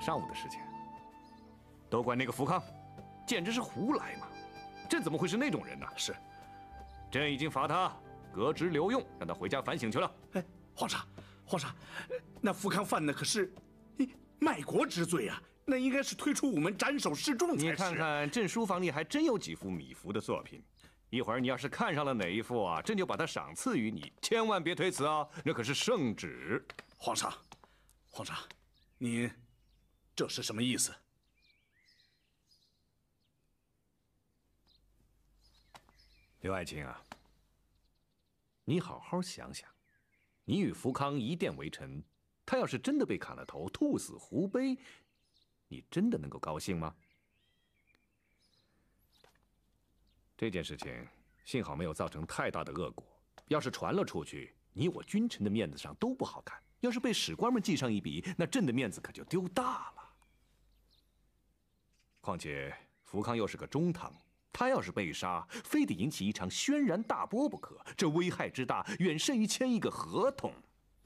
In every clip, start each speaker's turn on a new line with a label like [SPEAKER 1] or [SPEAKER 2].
[SPEAKER 1] 上午的事情，都怪那个福康，简直是胡来嘛！朕怎么会是那种人呢？
[SPEAKER 2] 是，
[SPEAKER 1] 朕已经罚他革职留用，让他回家反省去了。
[SPEAKER 2] 哎，皇上，那福康犯的可是卖国之罪啊！那应该是推出午门斩首示众才是。
[SPEAKER 1] 你看看朕书房里还真有几幅米芾的作品。 一会儿你要是看上了哪一幅啊，朕就把它赏赐于你，千万别推辞啊！那可是圣旨。
[SPEAKER 2] 皇上，您这是什么意思？
[SPEAKER 1] 刘爱卿啊，你好好想想，你与福康一殿为臣，他要是真的被砍了头，兔死狐悲，你真的能够高兴吗？ 这件事情幸好没有造成太大的恶果，要是传了出去，你我君臣的面子上都不好看。要是被史官们记上一笔，那朕的面子可就丢大了。况且福康又是个中堂，他要是被杀，非得引起一场轩然大波不可，这危害之大，远甚于签一个合同。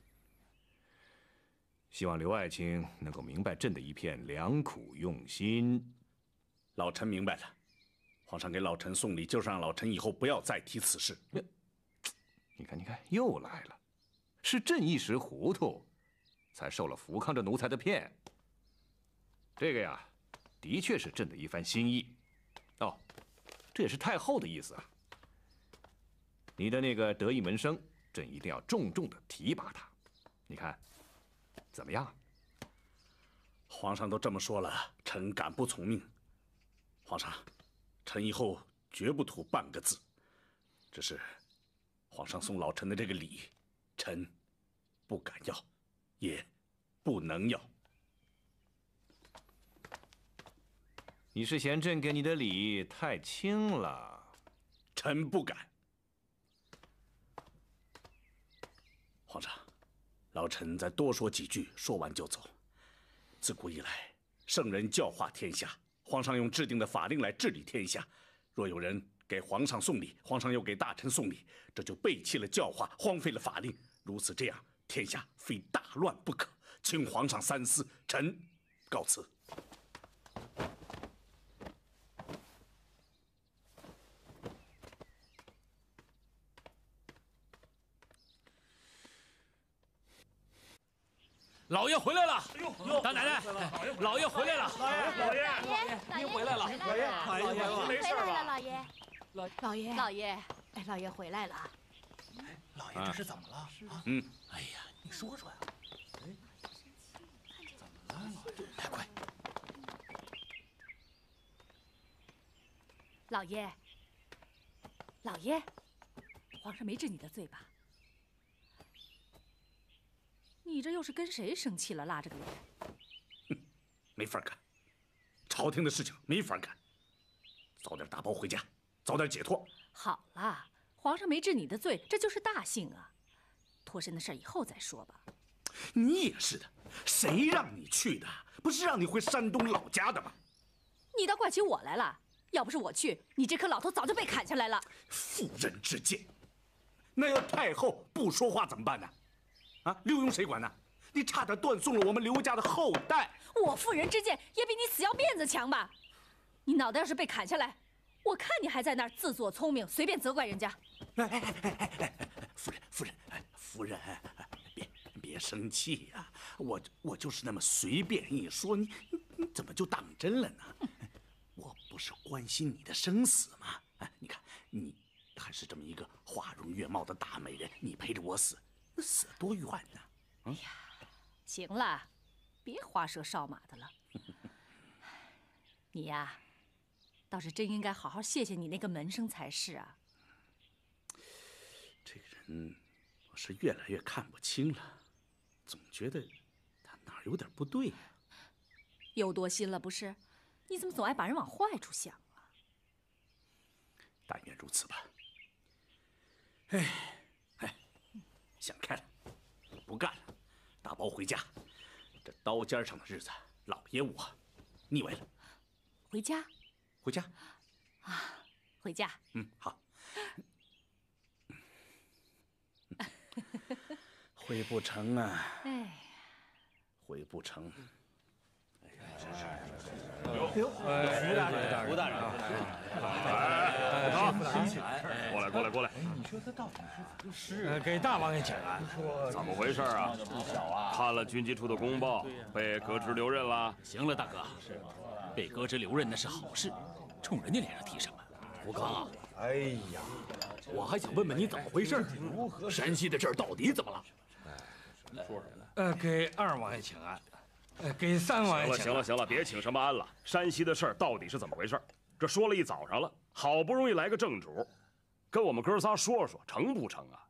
[SPEAKER 1] 希望刘爱卿能够明白朕的一片良苦用心。
[SPEAKER 2] 老臣明白了。 皇上给老臣送礼，就是让老臣以后不要再提此事。
[SPEAKER 1] 你看，又来了，是朕一时糊涂，才受了福康这奴才的骗。这个呀，的确是朕的一番心意。哦，这也是太后的意思啊。你的那个得意门生，朕一定要重重的提拔他。你看，怎么样？
[SPEAKER 2] 皇上都这么说了，臣敢不从命？皇上。 臣以后绝不吐半个字，只是皇上送老臣的这个礼，臣不敢要，也不能要。
[SPEAKER 1] 你是嫌朕给你的礼太轻了？
[SPEAKER 2] 臣不敢。皇上，老臣再多说几句，说完就走。自古以来，圣人教化天下。 皇上用制定的法令来治理天下，若有人给皇上送礼，皇上又给大臣送礼，这就背弃了教化，荒废了法令。如此这样，天下非大乱不可。请皇上三思，臣告辞。
[SPEAKER 3] 老爷回来了！大奶奶，老爷回来了！
[SPEAKER 4] 老爷，
[SPEAKER 3] 您回来了！
[SPEAKER 4] 老爷，
[SPEAKER 3] 没事吧？
[SPEAKER 4] 老爷，老爷，哎，老爷回来了！
[SPEAKER 5] 哎，老爷这是怎么了？哎呀，你说说呀！哎，怎么了？哎，快！
[SPEAKER 4] 老爷，皇上没治你的罪吧？ 你这又是跟谁生气了，拉着个脸？
[SPEAKER 2] 哼，没法干，朝廷的事情没法干，早点打包回家，早点解脱。
[SPEAKER 4] 好了，皇上没治你的罪，这就是大幸啊。脱身的事以后再说吧。
[SPEAKER 2] 你也是的，谁让你去的？不是让你回山东老家的吗？
[SPEAKER 4] 你倒怪起我来了。要不是我去，你这颗老头早就被砍下来了。
[SPEAKER 2] 妇人之见，那要太后不说话怎么办呢？ 啊，刘墉谁管呢？你差点断送了我们刘家的后代。
[SPEAKER 4] 我妇人之见也比你死要面子强吧？你脑袋要是被砍下来，我看你还在那儿自作聪明，随便责怪人家。
[SPEAKER 2] 夫人，别生气呀！我就是那么随便一说，你怎么就当真了呢？我不是关心你的生死吗？哎，你看你还是这么一个花容月貌的大美人，你陪着我死。 那死多冤呐！
[SPEAKER 4] 哎呀，行了，别花蛇烧马的了。你呀，倒是真应该好好谢谢你那个门生才是啊。
[SPEAKER 2] 这个人，我是越来越看不清了，总觉得他哪儿有点不对呀。
[SPEAKER 4] 又多心了不是？你怎么总爱把人往坏处想啊？
[SPEAKER 2] 但愿如此吧。哎。 想开了，不干了，打包回家。这刀尖上的日子，老爷我腻歪了。
[SPEAKER 4] 回家？
[SPEAKER 2] 回家？
[SPEAKER 4] 啊，回家。
[SPEAKER 2] 好。回不成啊！
[SPEAKER 4] 哎，
[SPEAKER 2] 回不成。哎
[SPEAKER 5] 呦，胡大人，胡大人，
[SPEAKER 1] 过来！
[SPEAKER 5] 你说他到底是？
[SPEAKER 6] 给大王爷请安。
[SPEAKER 7] 怎么回事啊？看了军机处的公报，被革职留任了。
[SPEAKER 3] 行了，大哥，被革职留任那是好事，冲人家脸上提什么？
[SPEAKER 6] 福康，哎呀，我还想问问你怎么回事？山西的事儿到底怎么了？给二王爷请安。给三王爷请安。
[SPEAKER 7] 行了，别请什么安了。山西的事儿到底是怎么回事？这说了一早上了，好不容易来个正主，跟我们哥仨说说，成不成啊？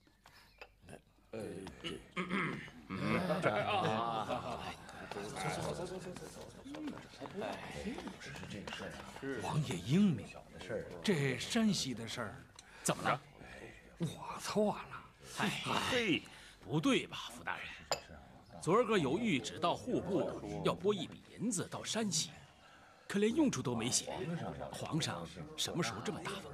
[SPEAKER 6] 王爷英明，这山西的事儿
[SPEAKER 3] 怎么了？
[SPEAKER 6] 我错了。
[SPEAKER 7] 嘿，
[SPEAKER 3] 不对吧，福大人？昨儿个有谕旨到户部，要拨一笔银子到山西，可连用处都没写。皇上什么时候这么大方？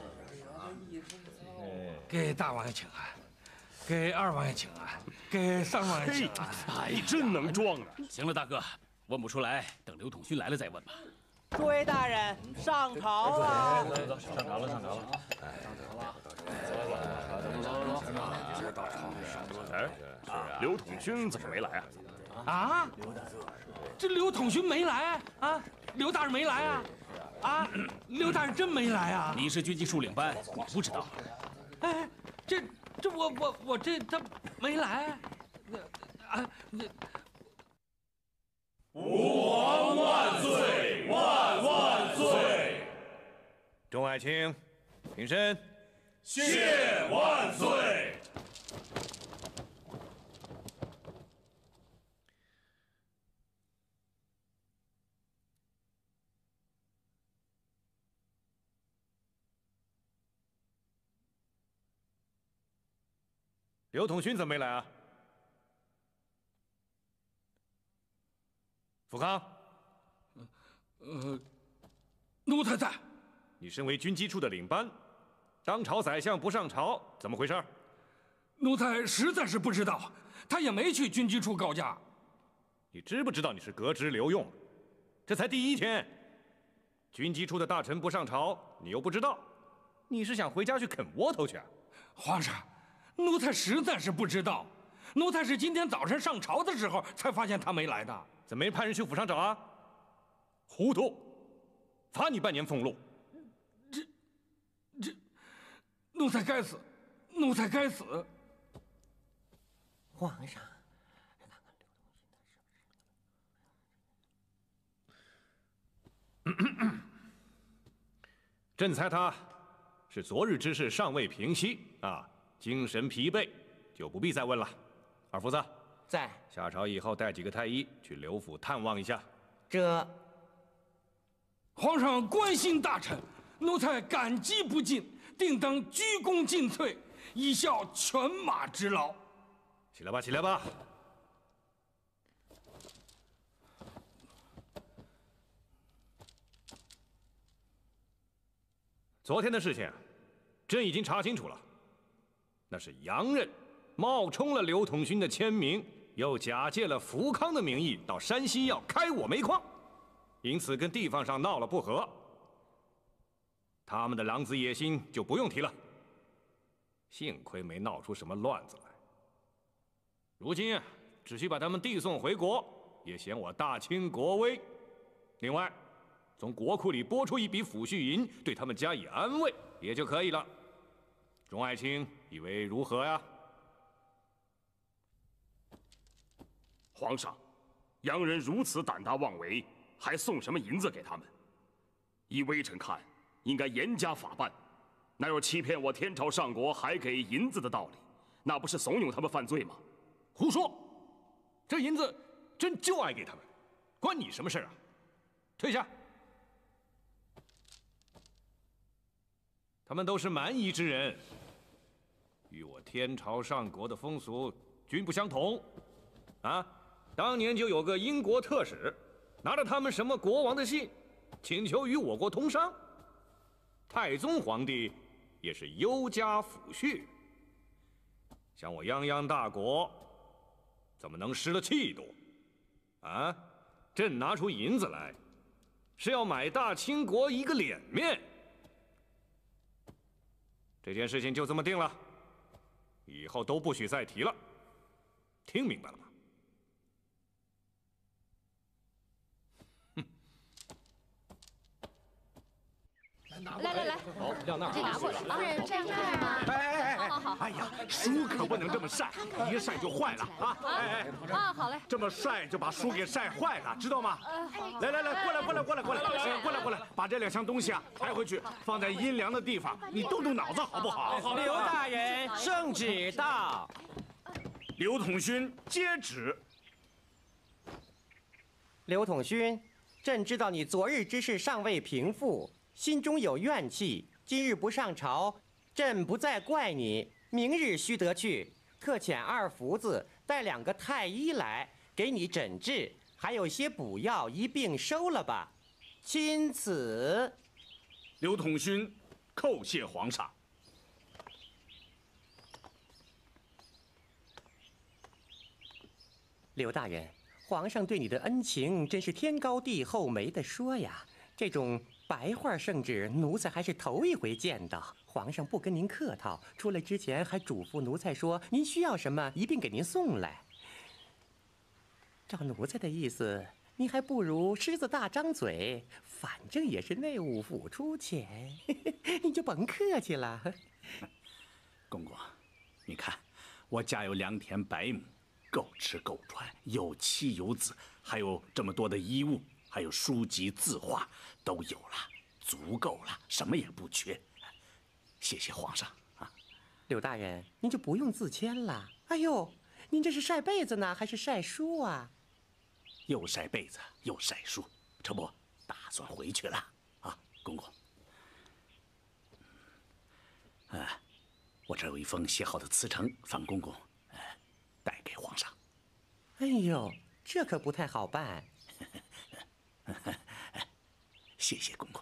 [SPEAKER 6] 给大王爷请安，给二王爷请安，给三王爷请安。
[SPEAKER 7] 你真能装啊！
[SPEAKER 3] 行了，大哥，问不出来，等刘统勋来了再问吧。
[SPEAKER 8] 诸位大人，上朝了！
[SPEAKER 5] 走，上朝了。
[SPEAKER 7] 哎，刘统勋怎么没来啊？
[SPEAKER 6] 啊？这刘统勋没来啊？刘大人没来啊？啊？刘大人真没来啊？
[SPEAKER 3] 你是军机处领班，你不知道？
[SPEAKER 6] 哎，我这他没来，
[SPEAKER 1] 吾皇万岁，万岁！众爱卿，平身。
[SPEAKER 7] 谢万岁！
[SPEAKER 1] 刘统勋怎么没来啊？福康，
[SPEAKER 6] 奴才在。
[SPEAKER 1] 你身为军机处的领班，当朝宰相不上朝，怎么回事？
[SPEAKER 6] 奴才实在是不知道，他也没去军机处告假。
[SPEAKER 1] 你知不知道你是革职留用？这才第1天，军机处的大臣不上朝，你又不知道，你是想回家去啃窝头去啊？
[SPEAKER 6] 皇上，奴才实在是不知道，奴才是今天早上上朝的时候才发现他没来的。
[SPEAKER 1] 怎么没派人去府上找啊？糊涂，罚你半年俸禄。
[SPEAKER 6] 奴才该死，奴才该死！
[SPEAKER 8] 皇上，
[SPEAKER 1] 朕猜他是昨日之事尚未平息啊，精神疲惫，就不必再问了。二福子，
[SPEAKER 8] 在
[SPEAKER 1] 下朝以后带几个太医去刘府探望一下。
[SPEAKER 8] 这。
[SPEAKER 6] 皇上关心大臣，奴才感激不尽，定当鞠躬尽瘁，以效犬马之劳。
[SPEAKER 1] 起来吧，起来吧。昨天的事情，朕已经查清楚了，那是洋人冒充了刘统勋的签名，又假借了福康的名义到山西要开我煤矿，因此跟地方上闹了不和。他们的狼子野心就不用提了，幸亏没闹出什么乱子来。如今只需把他们递送回国，也显我大清国威。另外，从国库里拨出一笔抚恤银，对他们加以安慰，也就可以了。众爱卿以为如何呀？
[SPEAKER 7] 皇上，洋人如此胆大妄为，还送什么银子给他们？依微臣看，应该严加法办。哪有欺骗我天朝上国还给银子的道理？那不是怂恿他们犯罪吗？
[SPEAKER 1] 胡说！这银子朕就爱给他们，关你什么事啊？退下！他们都是蛮夷之人，与我天朝上国的风俗均不相同。啊，当年就有个英国特使，拿着他们什么国王的信，请求与我国通商。太宗皇帝也是优加抚恤。像我泱泱大国，怎么能失了气度？啊，朕拿出银子来， 是要买大清国一个脸面。这件事情就这么定了，以后都不许再提了，听明白了吗？
[SPEAKER 4] 来，
[SPEAKER 1] 好，撂那儿。
[SPEAKER 4] 这拿过来。是这样盖吗？好。
[SPEAKER 2] 哎呀，书可不能这么晒，一晒就坏了啊！
[SPEAKER 4] 好嘞。
[SPEAKER 2] 这么晒就把书给晒坏了，知道吗？来，过来，把这2箱东西啊抬回去，放在阴凉的地方。你动动脑子好不好？
[SPEAKER 8] 刘大人，圣旨到。
[SPEAKER 2] 刘统勋接旨。
[SPEAKER 8] 刘统勋，朕知道你昨日之事尚未平复，心中有怨气。今日不上朝，朕不再怪你。明日须得去，特遣2福子带2个太医来给你诊治，还有些补药一并收了吧。钦此。
[SPEAKER 2] 刘统勋叩谢皇上。
[SPEAKER 8] 刘大人，皇上对你的恩情真是天高地厚，没得说呀。这种白话圣旨，奴才还是头一回见到。皇上不跟您客套，出来之前还嘱咐奴才说，您需要什么一并给您送来。照奴才的意思，您还不如狮子大张嘴，反正也是内务府出钱，你就甭客气了。
[SPEAKER 2] 公公，你看，我家有良田100亩，够吃够穿，有妻有子，还有这么多的衣物，还有书籍字画，都有了，足够了，什么也不缺。谢谢皇上啊！
[SPEAKER 8] 刘大人，您就不用自谦了。哎呦，您这是晒被子呢，还是晒书啊？
[SPEAKER 2] 又晒被子又晒书，这不打算回去了啊，公公。我这有一封写好的辞呈，范公公，带给皇上。
[SPEAKER 8] 哎呦，这可不太好办。
[SPEAKER 2] 谢谢公公。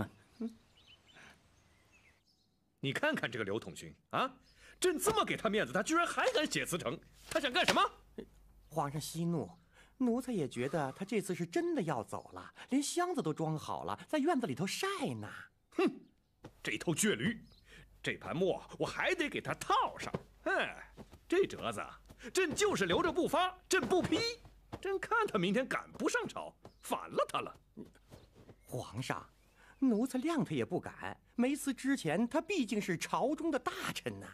[SPEAKER 1] 你看看这个刘统勋啊，朕这么给他面子，他居然还敢写辞呈，他想干什么？
[SPEAKER 8] 皇上息怒，奴才也觉得他这次是真的要走了，连箱子都装好了，在院子里头晒呢。
[SPEAKER 1] 哼，这头倔驴，这盘墨我还得给他套上。这折子，朕就是留着不发，朕不批。朕看他明天赶不上朝，反了他了。
[SPEAKER 8] 皇上，奴才谅他也不敢。没辞之前，他毕竟是朝中的大臣呐。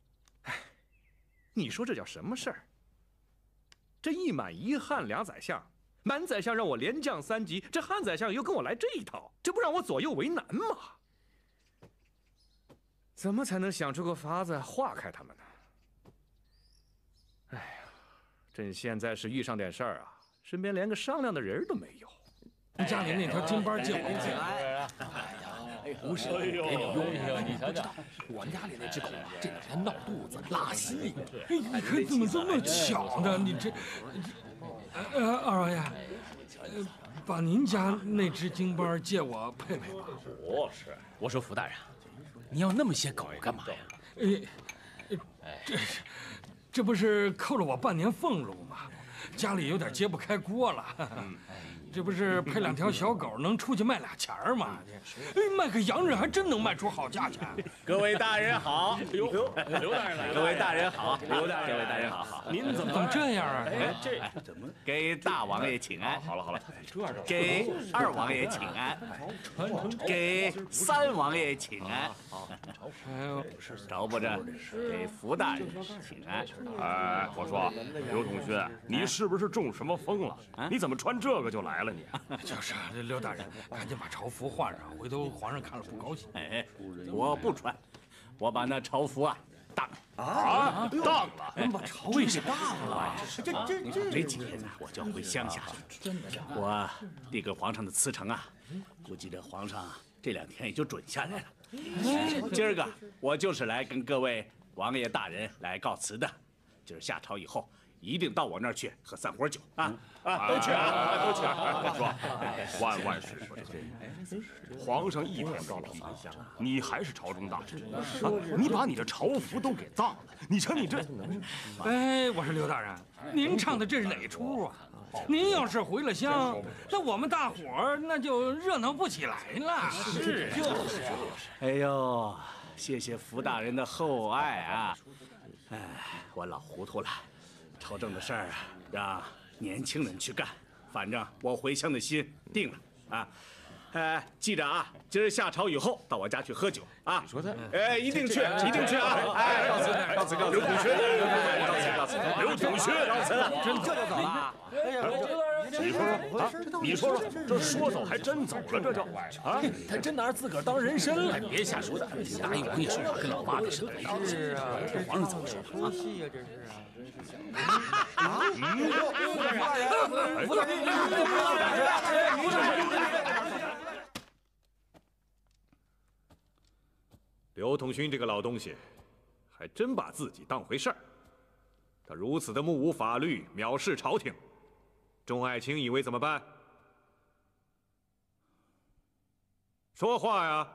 [SPEAKER 1] 你说这叫什么事儿？这一满一汉2宰相，满宰相让我连降3级，这汉宰相又跟我来这一套，这不让我左右为难吗？怎么才能想出个法子化开他们呢？哎呀，朕现在是遇上点事儿啊，身边连个商量的人都没有。
[SPEAKER 6] 你家里那条金巴借我一件。
[SPEAKER 3] 不是，给你用。你瞧瞧，我们家里那只狗这2天闹肚子拉稀。
[SPEAKER 6] 哎，你看怎么这么巧呢？你这，二王爷，把您家那只京巴借我配配吧。
[SPEAKER 3] 不是，我说福大人，你要那么些狗干嘛呀？
[SPEAKER 6] 这不是扣了我半年俸禄吗？家里有点揭不开锅了。这不是配2条小狗能出去卖俩钱儿吗？卖个洋人还真能卖出好价钱。
[SPEAKER 2] 各位大人好，
[SPEAKER 3] 刘大人来了。
[SPEAKER 2] 各位大人好，刘大人，各位大人好。
[SPEAKER 6] 您怎么这样啊？
[SPEAKER 2] 这怎么给大王爷请安？
[SPEAKER 7] 好了，
[SPEAKER 2] 给2王爷请安，给3王爷请安。着不着？给福大人请安。
[SPEAKER 7] 我说刘统勋，你是不是中什么风了？你怎么穿这个就来了？你
[SPEAKER 6] 就是刘大人，赶紧把朝服换上，回头皇上看了不高兴。
[SPEAKER 2] 我不穿，我把那朝服啊当
[SPEAKER 7] 当了，
[SPEAKER 6] 把朝衣给当了。
[SPEAKER 2] 这几天呢，我就要回乡下去。我递给皇上的辞呈啊，估计这皇上这2天也就准下来了。今儿个我就是来跟各位王爷大人来告辞的。今儿下朝以后，一定到我那儿去喝3锅酒啊！都去啊，都去！
[SPEAKER 7] 我说，万岁！皇上一天不批，你还是朝中大臣啊！你把你的朝服都给当了，你瞧你这……
[SPEAKER 6] 哎，我说刘大人，您唱的这是哪出啊？ 您要是回了乡，那我们大伙儿那就热闹不起来了。
[SPEAKER 3] 是，就是。
[SPEAKER 2] 哎呦，谢谢福大人的厚爱啊！哎，我老糊涂了，朝政的事儿啊，让年轻人去干。反正我回乡的心定了啊。记着啊，今儿下朝以后到我家去喝酒啊！你说他？哎，一定去，一定去啊！哎，告辞，刘同学，告辞，刘同学，告辞了，
[SPEAKER 5] 真这就走了？哎呀，
[SPEAKER 7] 你说，这说走还真走了，这就啊！
[SPEAKER 3] 他真拿自个儿当人参了，别瞎说的。答应王爷说话跟老妈子似的。
[SPEAKER 5] 是啊，
[SPEAKER 3] 这皇上怎么说
[SPEAKER 5] 出戏呀？这是啊，真是
[SPEAKER 1] 刘统勋这个老东西，还真把自己当回事儿。他如此的目无法律，藐视朝廷，众爱卿以为怎么办？说话呀！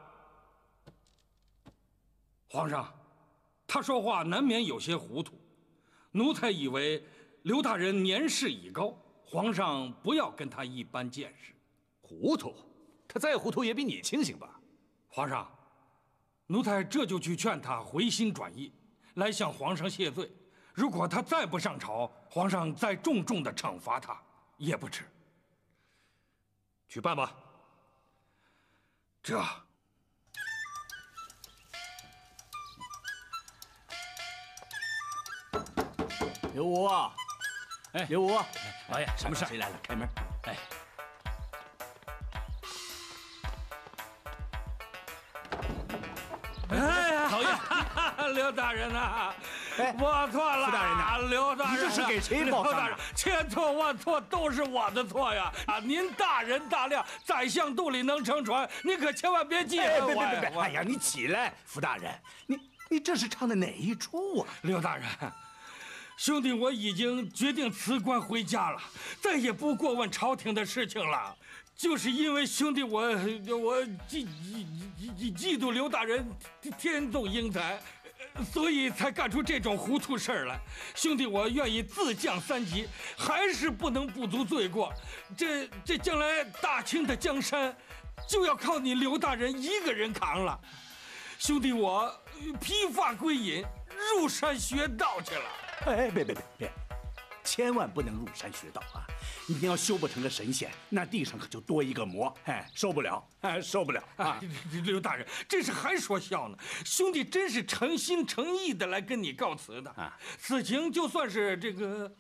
[SPEAKER 6] 皇上，他说话难免有些糊涂。奴才以为刘大人年事已高，皇上不要跟他一般见识。
[SPEAKER 1] 糊涂？他再糊涂也比你清醒吧？
[SPEAKER 6] 皇上，奴才这就去劝他回心转意，来向皇上谢罪。如果他再不上朝，皇上再重重的惩罚他也不迟。
[SPEAKER 1] 去办吧。
[SPEAKER 6] 这。
[SPEAKER 2] 刘武，哎，刘武，
[SPEAKER 3] 老爷，什么事？
[SPEAKER 2] 谁来了？开门。
[SPEAKER 3] 哎。
[SPEAKER 6] 哎呀，老爷，刘大人呐，我错了。
[SPEAKER 2] 大人呐，
[SPEAKER 6] 刘大人，
[SPEAKER 2] 你这是给谁报丧？
[SPEAKER 6] 千错万错都是我的错呀！啊，您大人大量，宰相肚里能撑船，您可千万别记恨我呀！
[SPEAKER 2] 别！哎呀，你起来，福大人，你这是唱的哪一出啊？
[SPEAKER 6] 刘大人，兄弟，我已经决定辞官回家了，再也不过问朝廷的事情了。就是因为兄弟我嫉妒刘大人天纵英才，所以才干出这种糊涂事儿来。兄弟我愿意自降3级，还是不能不足罪过。这将来大清的江山，就要靠你刘大人一个人扛了。兄弟我披发归隐，入山学道去了。
[SPEAKER 2] 哎，别，千万不能入山学道啊！你要修不成个神仙，那地上可就多一个魔，哎，受不了，哎，受不了啊！
[SPEAKER 6] 刘大人，这是还说笑呢。兄弟真是诚心诚意的来跟你告辞的啊！此情就算是这个，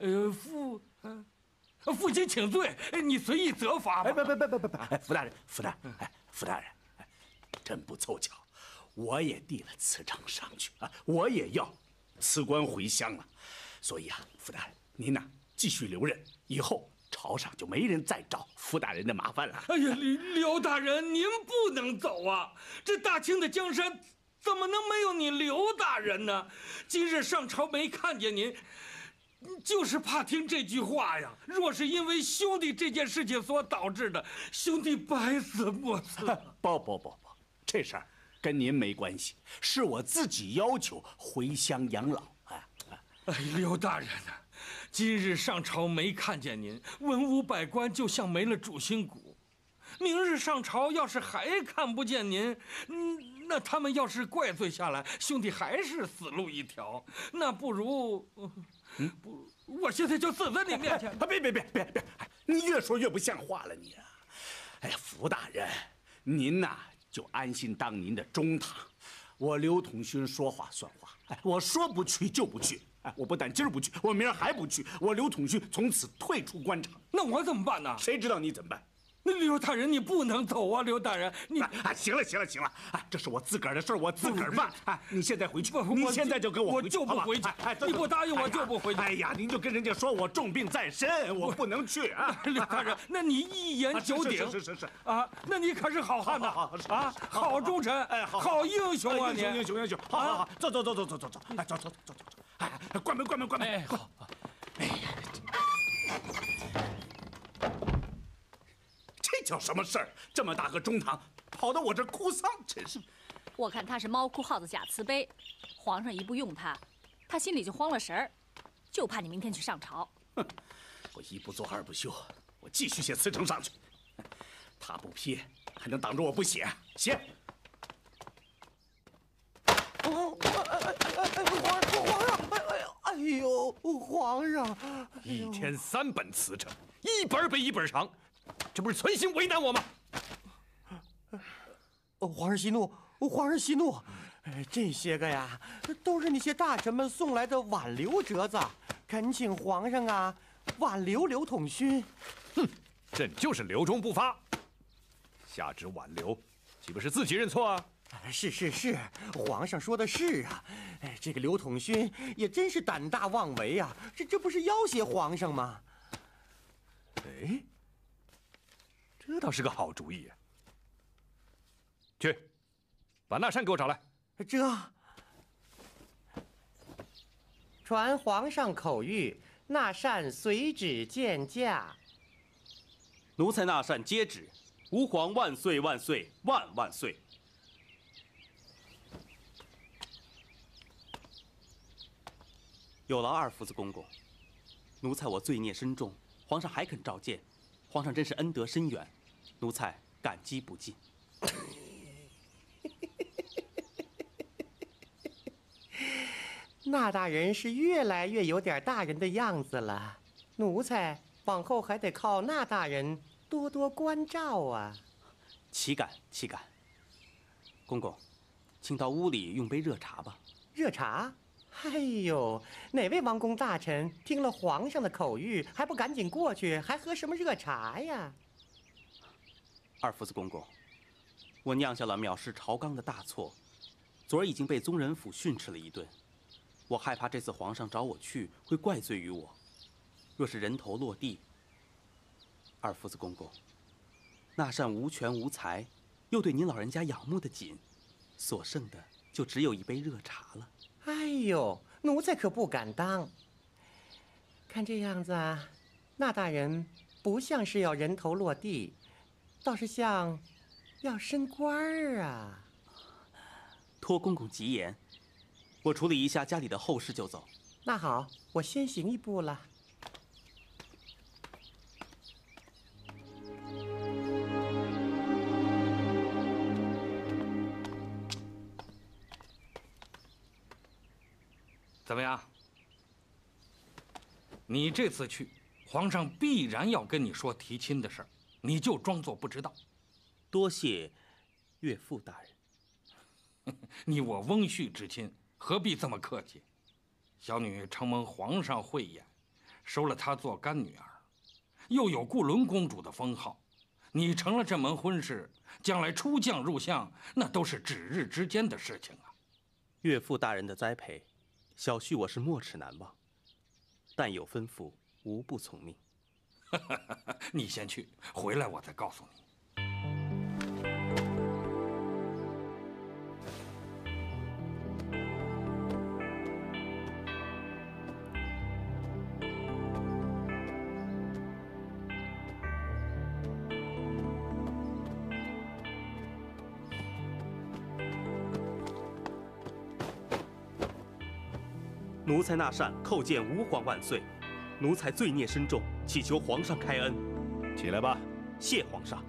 [SPEAKER 6] 负荆请罪，你随意责罚吧。
[SPEAKER 2] 哎，福大人，哎，真不凑巧，我也递了辞呈上去啊，我也要辞官回乡了。所以啊，福大人，您呐继续留任，以后朝上就没人再找福大人的麻烦了。
[SPEAKER 6] 哎呀，刘大人，您不能走啊！这大清的江山怎么能没有你刘大人呢？今日上朝没看见您，就是怕听这句话呀。若是因为兄弟这件事情所导致的，兄弟百死莫辞。
[SPEAKER 2] 不，这事儿跟您没关系，是我自己要求回乡养老。
[SPEAKER 6] 哎，刘大人呐，今日上朝没看见您，文武百官就像没了主心骨。明日上朝要是还看不见您，那他们要是怪罪下来，兄弟还是死路一条。那不如，我现在就死在你面前。
[SPEAKER 2] 别，你越说越不像话了，你啊！哎呀，福大人，您呐就安心当您的中堂，我刘统勋说话算话，哎，我说不去就不去。哎，我不但今儿不去，我明儿还不去。我刘统勋从此退出官场。
[SPEAKER 6] 那我怎么办呢？
[SPEAKER 2] 谁知道你怎么办？
[SPEAKER 6] 那刘大人，你不能走啊！刘大人，你
[SPEAKER 2] 行了，哎，这是我自个儿的事儿，我自个儿办。哎，你现在回去，你现在就跟我回去，
[SPEAKER 6] 我就不回去。
[SPEAKER 2] 哎，
[SPEAKER 6] 你不答应我就不回去。
[SPEAKER 2] 哎呀，您就跟人家说我重病在身，我不能去啊！
[SPEAKER 6] 刘大人，那你一言九鼎。
[SPEAKER 2] 是
[SPEAKER 6] 啊，那你可是好汉呐！啊，好忠臣，哎，好英雄啊！你
[SPEAKER 2] 英雄，好，走，哎，走。哎，关门！
[SPEAKER 3] 哎，好。
[SPEAKER 2] 哎呀，这叫什么事儿？这么大个中堂，跑到我这哭丧，真是。
[SPEAKER 4] 我看他是猫哭耗子假慈悲，皇上一不用他，他心里就慌了神儿，就怕你明天去上朝。
[SPEAKER 2] 我一不做二不休，我继续写辞呈上去。他不批，还能挡着我不写？写。
[SPEAKER 8] 皇上，哎呦，皇上，
[SPEAKER 1] 一天3本辞呈，一本比一本长，这不是存心为难我吗？
[SPEAKER 8] 皇上息怒，皇上息怒。这些个呀，都是那些大臣们送来的挽留折子，恳请皇上啊挽留刘统勋。
[SPEAKER 1] 哼，朕就是留中不发，下旨挽留，岂不是自己认错啊？
[SPEAKER 8] 是，皇上说的是啊。这个刘统勋也真是胆大妄为啊，这不是要挟皇上吗？
[SPEAKER 1] 哎，这倒是个好主意啊。去，把那扇给我找来。
[SPEAKER 8] 传皇上口谕，那扇随旨见驾。
[SPEAKER 9] 奴才那扇接旨，吾皇万岁万岁万万岁！有劳二夫子公公，奴才我罪孽深重，皇上还肯召见，皇上真是恩德深远，奴才感激不尽。
[SPEAKER 8] 那大人是越来越有点大人的样子了，奴才往后还得靠那大人多多关照啊。
[SPEAKER 9] 岂敢岂敢！公公，请到屋里用杯热茶吧。
[SPEAKER 8] 热茶？哎呦，哪位王公大臣听了皇上的口谕，还不赶紧过去，还喝什么热茶呀？
[SPEAKER 9] 二夫子公公，我酿下了藐视朝纲的大错，昨儿已经被宗人府训斥了一顿。我害怕这次皇上找我去，会怪罪于我。若是人头落地，二夫子公公，那扇无权无才，又对您老人家仰慕的紧，所剩的就只有一杯热茶了。
[SPEAKER 8] 哎呦，奴才可不敢当。看这样子啊，那大人不像是要人头落地，倒是像要升官儿啊。
[SPEAKER 9] 托公公吉言。我处理一下家里的后事就走。
[SPEAKER 8] 那好，我先行一步了。
[SPEAKER 6] 怎么样？你这次去，皇上必然要跟你说提亲的事儿，你就装作不知道。
[SPEAKER 9] 多谢岳父大人。
[SPEAKER 6] 你我翁婿之亲，何必这么客气？小女承蒙皇上慧眼，收了她做干女儿，又有固伦公主的封号，你成了这门婚事，将来出将入相，那都是指日之间的事情啊。
[SPEAKER 9] 岳父大人的栽培，小婿我是没齿难忘，但有吩咐，无不从命。
[SPEAKER 6] 你先去，回来我再告诉你。
[SPEAKER 9] 奴才那扇叩见吾皇万岁，奴才罪孽深重，祈求皇上开恩。
[SPEAKER 1] 起来吧。
[SPEAKER 9] 谢皇上。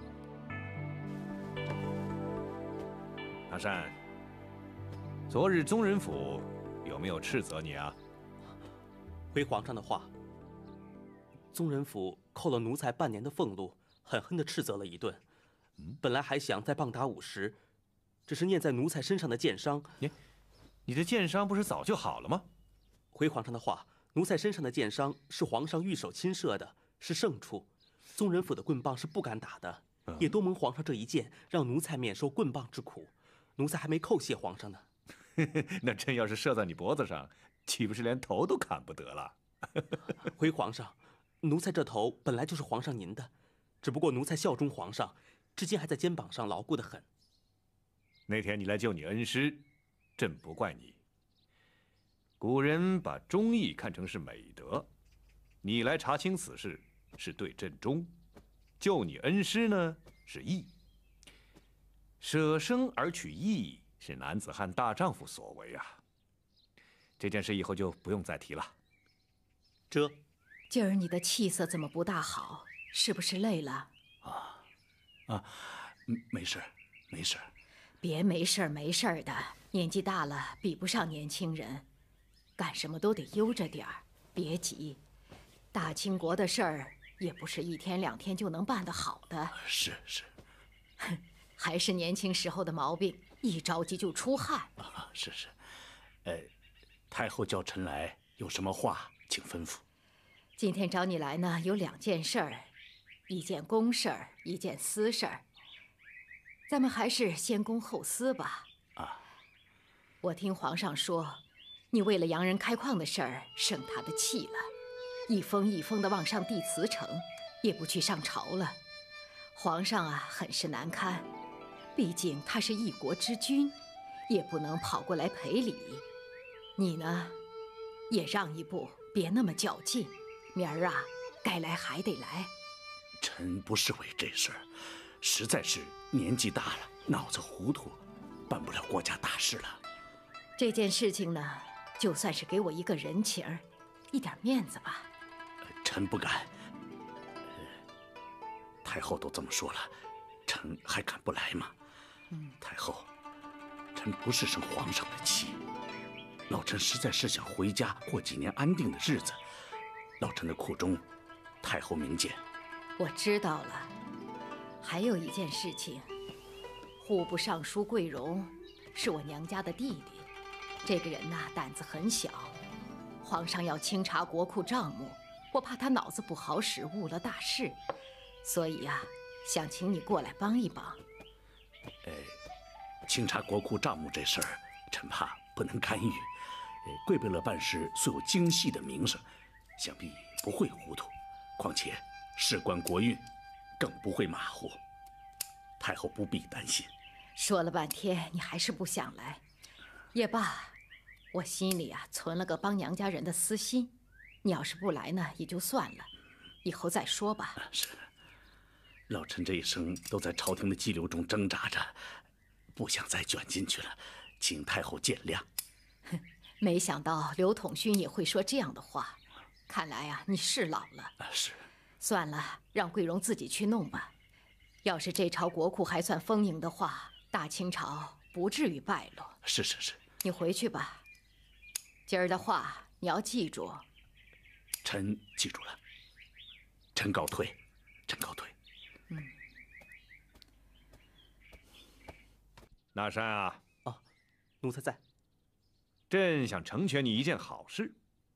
[SPEAKER 1] 那扇，昨日宗人府有没有斥责你啊？
[SPEAKER 9] 回皇上的话，宗人府扣了奴才半年的俸禄，狠狠地斥责了一顿。本来还想再棒打50，只是念在奴才身上的剑伤。
[SPEAKER 1] 你的剑伤不是早就好了吗？
[SPEAKER 9] 回皇上的话，奴才身上的剑伤是皇上御手亲射的，是胜处。宗人府的棍棒是不敢打的，也多蒙皇上这一剑，让奴才免受棍棒之苦。奴才还没叩谢皇上呢。
[SPEAKER 1] 那针要是射在你脖子上，岂不是连头都砍不得了？
[SPEAKER 9] 回皇上，奴才这头本来就是皇上您的，只不过奴才效忠皇上，至今还在肩膀上牢固得很。
[SPEAKER 1] 那天你来救你恩师，朕不怪你。古人把忠义看成是美德，你来查清此事是对朕忠，救你恩师呢是义。舍生而取义是男子汉大丈夫所为啊。这件事以后就不用再提了。
[SPEAKER 4] 今儿你的气色怎么不大好？是不是累了？
[SPEAKER 2] 没事，没事。
[SPEAKER 4] 别没事儿没事儿的，年纪大了比不上年轻人，干什么都得悠着点儿，别急。大清国的事儿也不是1天2天就能办得好的。
[SPEAKER 2] 是。
[SPEAKER 4] 还是年轻时候的毛病，一着急就出汗。
[SPEAKER 2] 是。太后叫臣来，有什么话请吩咐。
[SPEAKER 4] 今天找你来呢，有2件事儿，一件公事儿，一件私事儿。咱们还是先公后私吧。我听皇上说，你为了洋人开矿的事儿生他的气了，一封一封的往上递辞呈，也不去上朝了。皇上啊，很是难堪。毕竟他是一国之君，也不能跑过来赔礼。你呢，也让一步，别那么较劲。明儿啊，该来还得来。
[SPEAKER 2] 臣不是为这事儿，实在是年纪大了，脑子糊涂，办不了国家大事了。
[SPEAKER 4] 这件事情呢，就算是给我一个人情儿，一点面子吧。
[SPEAKER 2] 臣不敢。太后都这么说了，臣还敢不来吗？太后，臣不是生皇上的气，老臣实在是想回家过几年安定的日子。老臣的苦衷，太后明鉴。
[SPEAKER 4] 我知道了。还有一件事情，户部尚书桂荣是我娘家的弟弟，这个人呐，胆子很小。皇上要清查国库账目，我怕他脑子不好使，误了大事，所以呀，想请你过来帮一帮。
[SPEAKER 2] 清查国库账目这事儿，臣怕不能干预。贵贝勒办事素有精细的名声，想必不会糊涂。况且事关国运，更不会马虎。太后不必担心。
[SPEAKER 4] 说了半天，你还是不想来，也罢，我心里啊存了个帮娘家人的私心。你要是不来呢，也就算了，以后再说吧。
[SPEAKER 2] 是，老臣这一生都在朝廷的激流中挣扎着，不想再卷进去了，请太后见谅。
[SPEAKER 4] 没想到刘统勋也会说这样的话，看来啊，你是老了。
[SPEAKER 2] 是。
[SPEAKER 4] 算了，让桂荣自己去弄吧。要是这朝国库还算丰盈的话，大清朝不至于败落。
[SPEAKER 2] 是。
[SPEAKER 4] 你回去吧。今儿的话你要记住。
[SPEAKER 2] 臣记住了。臣告退。
[SPEAKER 1] 那山啊，
[SPEAKER 9] 奴才在。
[SPEAKER 1] 朕想成全你一件好事。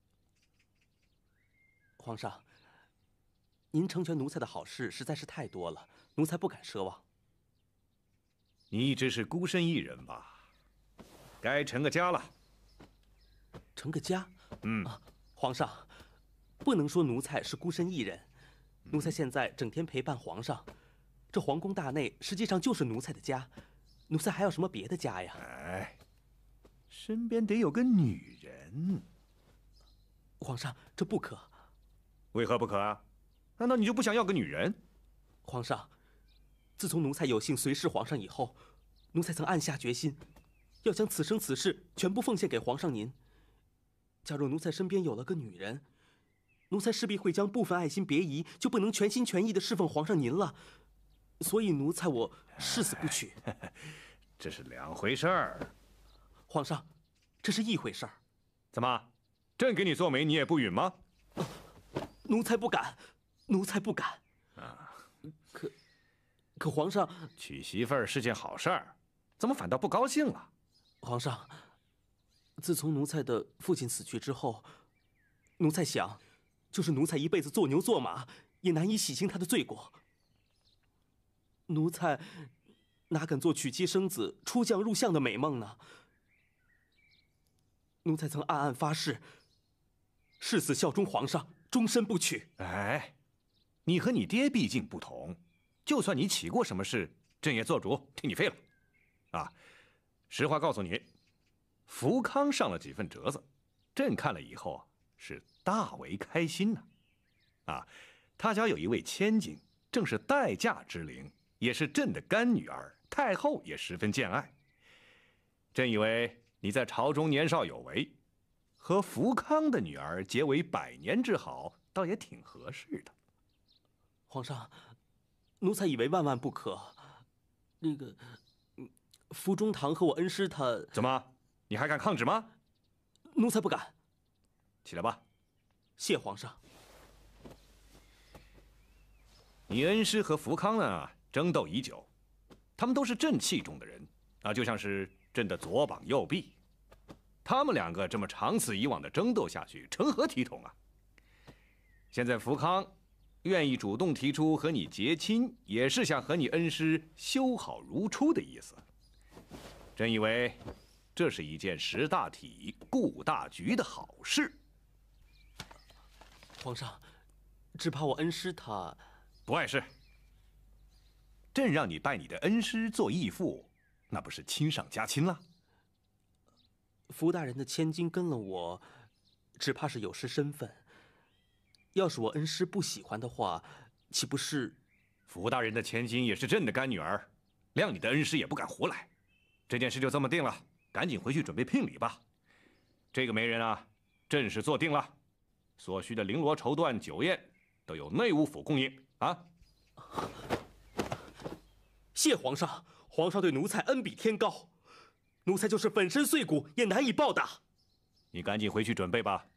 [SPEAKER 9] 皇上，您成全奴才的好事实在是太多了，奴才不敢奢望。
[SPEAKER 1] 你一直是孤身一人吧？该成个家了。
[SPEAKER 9] 成个家？皇上，不能说奴才是孤身一人。奴才现在整天陪伴皇上，这皇宫大内实际上就是奴才的家。奴才还有什么别的家呀？
[SPEAKER 1] 身边得有个女人。
[SPEAKER 9] 皇上，这不可。
[SPEAKER 1] 为何不可啊？难道你就不想要个女人？
[SPEAKER 9] 皇上，自从奴才有幸随侍皇上以后，奴才曾暗下决心，要将此生此世全部奉献给皇上您。假若奴才身边有了个女人，奴才势必会将部分爱心别移，就不能全心全意地侍奉皇上您了。所以奴才我誓死不娶。
[SPEAKER 1] 这是两回事儿。
[SPEAKER 9] 皇上，这是一回事儿。
[SPEAKER 1] 怎么，朕给你做媒，你也不允吗？
[SPEAKER 9] 奴才不敢，奴才不敢。可皇上，
[SPEAKER 1] 娶媳妇儿是件好事儿，怎么反倒不高兴了？
[SPEAKER 9] 皇上，自从奴才的父亲死去之后，奴才想，就是奴才一辈子做牛做马，也难以洗清他的罪过。奴才哪敢做娶妻生子、出将入相的美梦呢？奴才曾暗暗发誓，誓死效忠皇上，终身不娶。
[SPEAKER 1] 你和你爹毕竟不同，就算你起过什么事，朕也做主替你废了。实话告诉你，福康上了几份折子，朕看了以后是大为开心呐。他家有一位千金，正是待嫁之龄，也是朕的干女儿，太后也十分见爱。朕以为你在朝中年少有为，和福康的女儿结为100年之好， 倒也挺合适的。
[SPEAKER 9] 皇上，奴才以为万万不可。那个，福中堂和我恩师他
[SPEAKER 1] 怎么？你还敢抗旨吗？
[SPEAKER 9] 奴才不敢。
[SPEAKER 1] 起来吧。
[SPEAKER 9] 谢皇上。
[SPEAKER 1] 你恩师和福康呢，争斗已久，他们都是正气中的人啊，就像是朕的左膀右臂。他们两个这么长此以往的争斗下去，成何体统啊？现在福康愿意主动提出和你结亲，也是想和你恩师修好如初的意思。朕以为这是一件识大体、顾大局的好事。
[SPEAKER 9] 皇上，只怕我恩师他
[SPEAKER 1] 不碍事。朕让你拜你的恩师做义父，那不是亲上加亲了？
[SPEAKER 9] 福大人的千金跟了我，只怕是有失身份。要是我恩师不喜欢的话，岂不是？
[SPEAKER 1] 福大人的千金也是朕的干女儿，谅你的恩师也不敢胡来。这件事就这么定了，赶紧回去准备聘礼吧。这个媒人啊，朕是做定了，所需的绫罗绸缎、酒宴都有内务府供应啊。
[SPEAKER 9] 谢皇上，皇上对奴才恩比天高，奴才就是粉身碎骨也难以报答。
[SPEAKER 1] 你赶紧回去准备吧。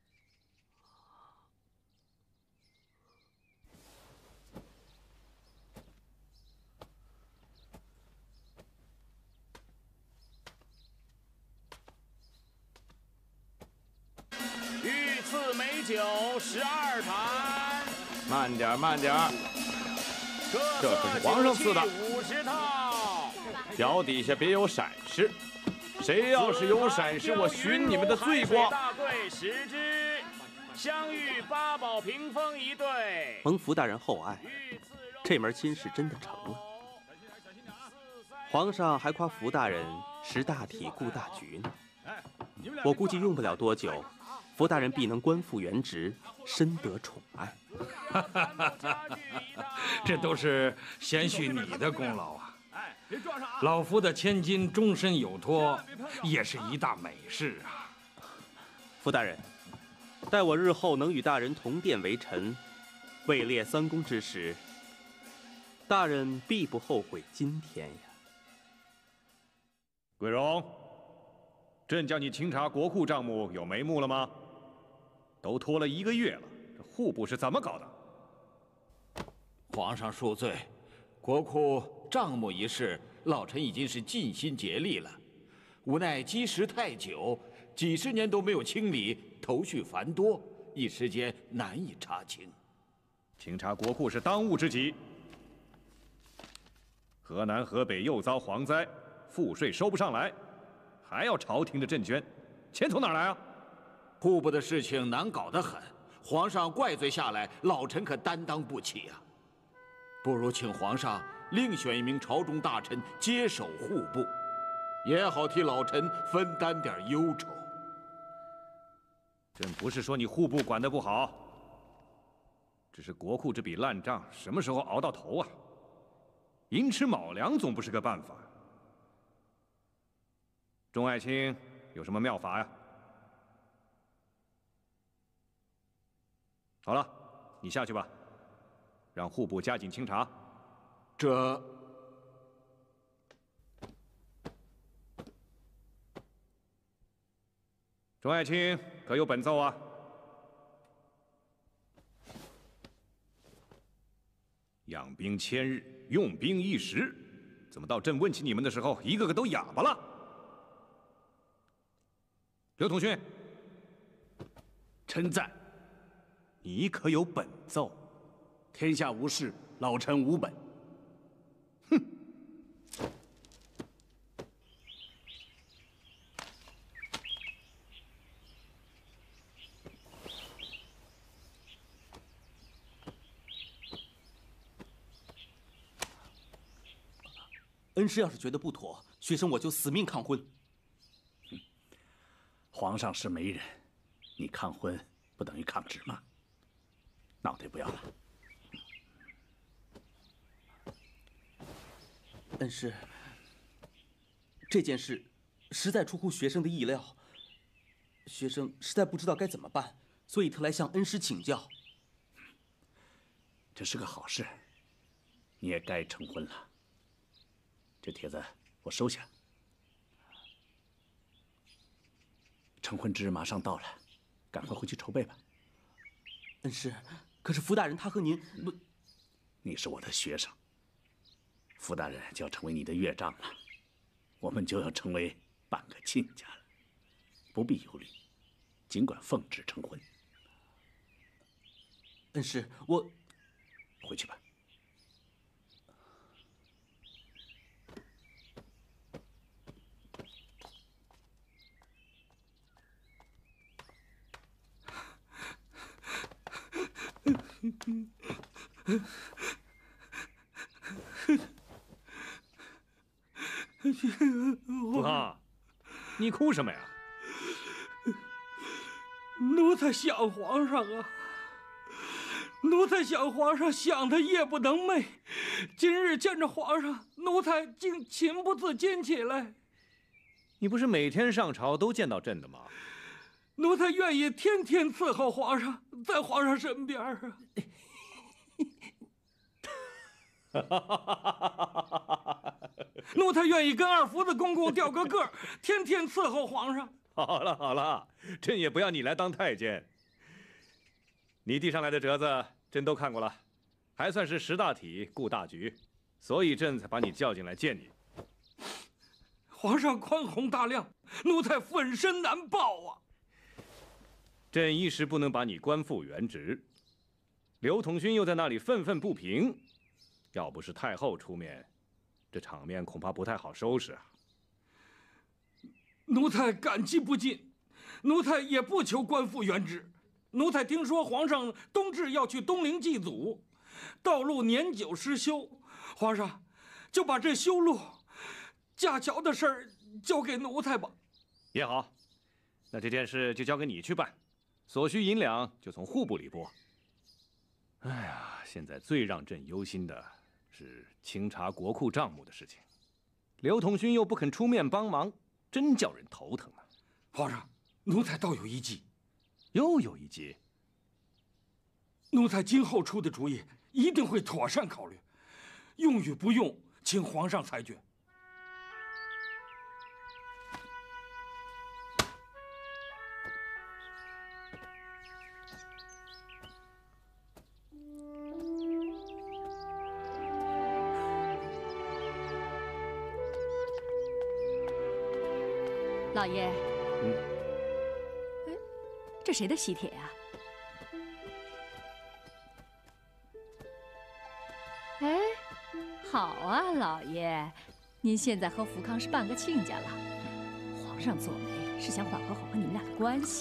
[SPEAKER 10] 御赐美酒12坛。
[SPEAKER 7] 慢点，慢点。这可是皇上赐的
[SPEAKER 10] 50套。
[SPEAKER 7] 脚底下别有闪失，谁要是有闪失，我寻你们的罪过。
[SPEAKER 10] 大柜10只，香玉八宝屏风1对。
[SPEAKER 9] 蒙福大人厚爱，这门亲事真的成了。皇上还夸福大人识大体、顾大局呢。我估计用不了多久，福大人必能官复原职，深得宠爱。
[SPEAKER 6] 这都是贤婿你的功劳啊！老夫的千金终身有托，也是一大美事啊。
[SPEAKER 9] 福大人，待我日后能与大人同殿为臣，位列3公之时，大人必不后悔今天呀。
[SPEAKER 1] 桂荣，朕叫你清查国库账目有眉目了吗？都拖了1个月了，这户部是怎么搞的？
[SPEAKER 5] 皇上恕罪，国库账目一事，老臣已经是尽心竭力了，无奈积时太久，几10年都没有清理，头绪繁多，一时间难以查清。
[SPEAKER 1] 清查国库是当务之急。河南、河北又遭蝗灾，赋税收不上来，还要朝廷的赈捐，钱从哪儿来啊？
[SPEAKER 5] 户部的事情难搞得很，皇上怪罪下来，老臣可担当不起啊。不如请皇上另选一名朝中大臣接手户部，也好替老臣分担点忧愁。
[SPEAKER 1] 朕不是说你户部管得不好，只是国库这笔烂账什么时候熬到头啊？寅吃卯粮总不是个办法。众爱卿有什么妙法呀？好了，你下去吧，让户部加紧清查。
[SPEAKER 5] 这
[SPEAKER 1] 众爱卿可有本奏啊？养兵千日，用兵1时，怎么到朕问起你们的时候，一个个都哑巴了？刘统勋，
[SPEAKER 2] 臣在。
[SPEAKER 1] 你可有本奏？
[SPEAKER 2] 天下无事，老臣无本。
[SPEAKER 1] 哼！
[SPEAKER 9] 恩师要是觉得不妥，学生我就死命抗婚。
[SPEAKER 2] 皇上是媒人，你抗婚不等于抗旨吗？脑袋不要了。
[SPEAKER 9] 恩师，这件事实在出乎学生的意料，学生实在不知道该怎么办，所以特来向恩师请教。
[SPEAKER 2] 这是个好事，你也该成婚了。这帖子我收下。成婚之日马上到了，赶快回去筹备吧。
[SPEAKER 9] 恩师，可是福大人他和您不……
[SPEAKER 2] 你是我的学生，福大人就要成为你的岳丈了，我们就要成为半个亲家了，不必忧虑，尽管奉旨成婚。
[SPEAKER 9] 恩师，我
[SPEAKER 2] 回去吧。
[SPEAKER 1] 福康，你哭什么呀？
[SPEAKER 6] 奴才想皇上啊，奴才想皇上想得夜不能寐。今日见着皇上，奴才竟情不自禁起来。
[SPEAKER 1] 你不是每天上朝都见到朕的吗？
[SPEAKER 6] 奴才愿意天天伺候皇上，在皇上身边啊。奴才愿意跟二福子公公调个个，天天伺候皇上。
[SPEAKER 1] 好了好了，朕也不要你来当太监。你递上来的折子，朕都看过了，还算是识大体、顾大局，所以朕才把你叫进来见你。
[SPEAKER 6] 皇上宽宏大量，奴才粉身难报啊！
[SPEAKER 1] 朕一时不能把你官复原职，刘统勋又在那里愤愤不平，要不是太后出面，这场面恐怕不太好收拾啊。
[SPEAKER 6] 奴才感激不尽，奴才也不求官复原职。奴才听说皇上冬至要去东陵祭祖，道路年久失修，皇上就把这修路、架桥的事儿交给奴才吧。
[SPEAKER 1] 也好，那这件事就交给你去办，所需银两就从户部里拨。哎呀，现在最让朕忧心的是清查国库账目的事情，刘统勋又不肯出面帮忙，真叫人头疼啊！
[SPEAKER 6] 皇上，奴才倒有一计。
[SPEAKER 1] 又有一计？
[SPEAKER 6] 奴才今后出的主意一定会妥善考虑，用与不用，请皇上裁决。
[SPEAKER 11] 老爷，这谁的喜帖呀？哎，好啊，老爷，您现在和福康是半个亲家了。皇上做媒是想缓和你们俩的关系。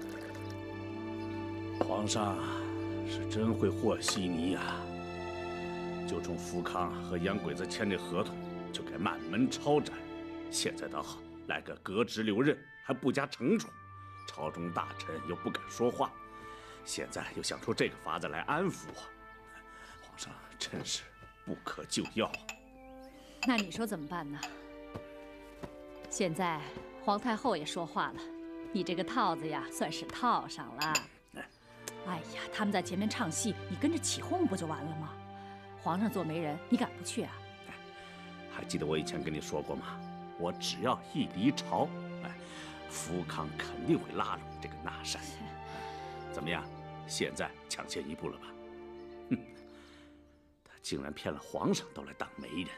[SPEAKER 2] 皇上是真会和稀泥呀！就冲福康和洋鬼子签这合同，就该满门抄斩。现在倒好，来个革职留任，还不加惩处。朝中大臣又不敢说话，现在又想出这个法子来安抚我，皇上真是不可救药啊！
[SPEAKER 11] 那你说怎么办呢？现在皇太后也说话了，你这个套子呀，算是套上了。哎呀，他们在前面唱戏，你跟着起哄不就完了吗？皇上做媒人，你敢不去啊？
[SPEAKER 2] 还记得我以前跟你说过吗？我只要一离朝，福康肯定会拉拢这个纳善。怎么样？现在抢先一步了吧？哼，他竟然骗了皇上都来当媒人。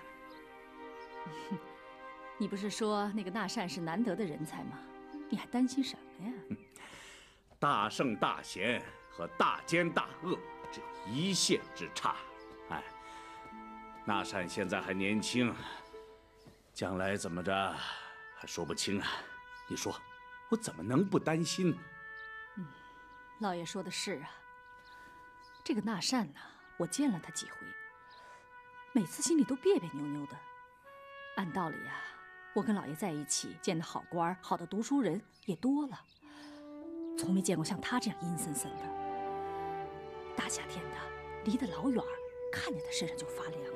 [SPEAKER 11] 你不是说那个纳善是难得的人才吗？你还担心什么呀？
[SPEAKER 2] 大圣大贤和大奸大恶只有一线之差。纳善现在还年轻，将来怎么着还说不清啊。你说我怎么能不担心呢？
[SPEAKER 11] 老爷说的是啊。这个纳善呢，我见了他几回，每次心里都别别扭扭的。按道理啊，我跟老爷在一起，见的好官、好的读书人也多了，从没见过像他这样阴森森的。大夏天的，离得老远，看见他身上就发凉。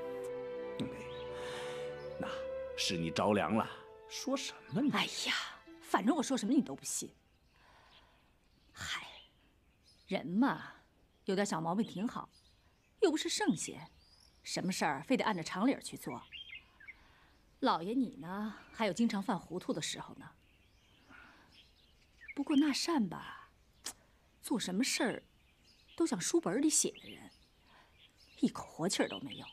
[SPEAKER 2] 那是你着凉了，说什么呢？
[SPEAKER 11] 哎呀，反正我说什么你都不信。嗨，人嘛，有点小毛病挺好， 又不是圣贤，什么事儿非得按照常理去做。老爷你呢，还有经常犯糊涂的时候呢。不过那善吧，做什么事儿都像书本里写的人，一口活气儿都没有。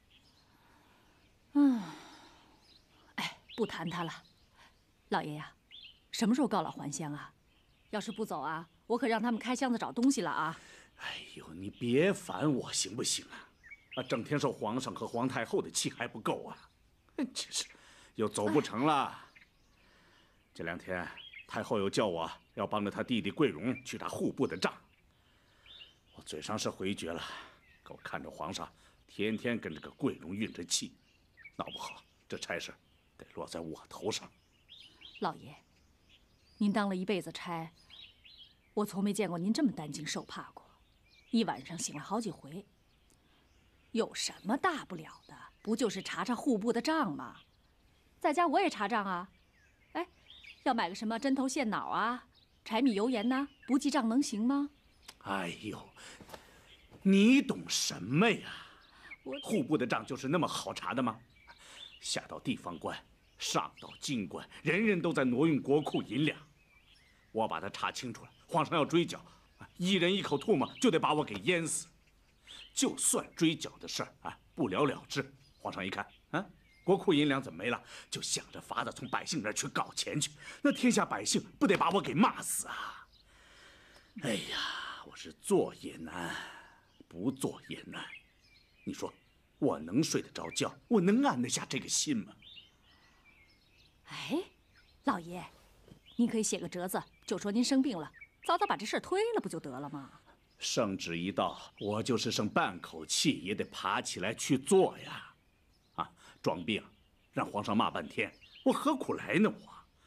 [SPEAKER 11] 哎，不谈他了。老爷呀，什么时候告老还乡啊？要是不走啊，我可让他们开箱子找东西了啊！
[SPEAKER 2] 哎呦，你别烦我行不行啊？整天受皇上和皇太后的气还不够啊！真是，又走不成了。这2天，太后又叫我要帮着她弟弟桂荣去打户部的账。我嘴上是回绝了，可我看着皇上天天跟这个桂荣运着气，闹不好这差事得落在我头上。
[SPEAKER 11] 老爷，您当了一辈子差，我从没见过您这么担惊受怕过，一晚上醒了好几回。有什么大不了的？不就是查查户部的账吗？在家我也查账啊。哎，要买个什么针头线脑啊，柴米油盐呢？不记账能行吗？
[SPEAKER 2] 哎呦，你懂什么呀？户部的账就是那么好查的吗？下到地方官，上到京官，人人都在挪用国库银两。我把它查清楚了，皇上要追缴，一人一口唾沫就得把我给淹死。就算追缴的事儿不了了之，皇上一看国库银两怎么没了，就想着法子从百姓那儿去搞钱去，那天下百姓不得把我给骂死啊！哎呀，我是做也难，不做也难。你说我能睡得着觉，我能安得下这个心吗？
[SPEAKER 11] 哎，老爷，您可以写个折子，就说您生病了，早早把这事儿推了，不就得了吗？
[SPEAKER 2] 圣旨一到，我就是剩半口气也得爬起来去做呀！装病，让皇上骂半天，我何苦来呢？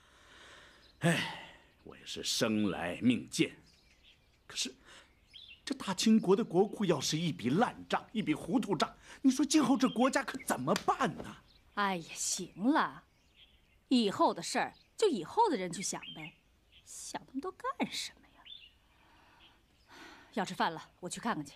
[SPEAKER 2] 我也是生来命贱。可是，这大清国的国库要是一笔烂账，一笔糊涂账，你说今后这国家可怎么办呢？
[SPEAKER 11] 哎呀，行了，以后的事儿就以后的人去想呗，想那么多干什么呀？要吃饭了，我去看看去。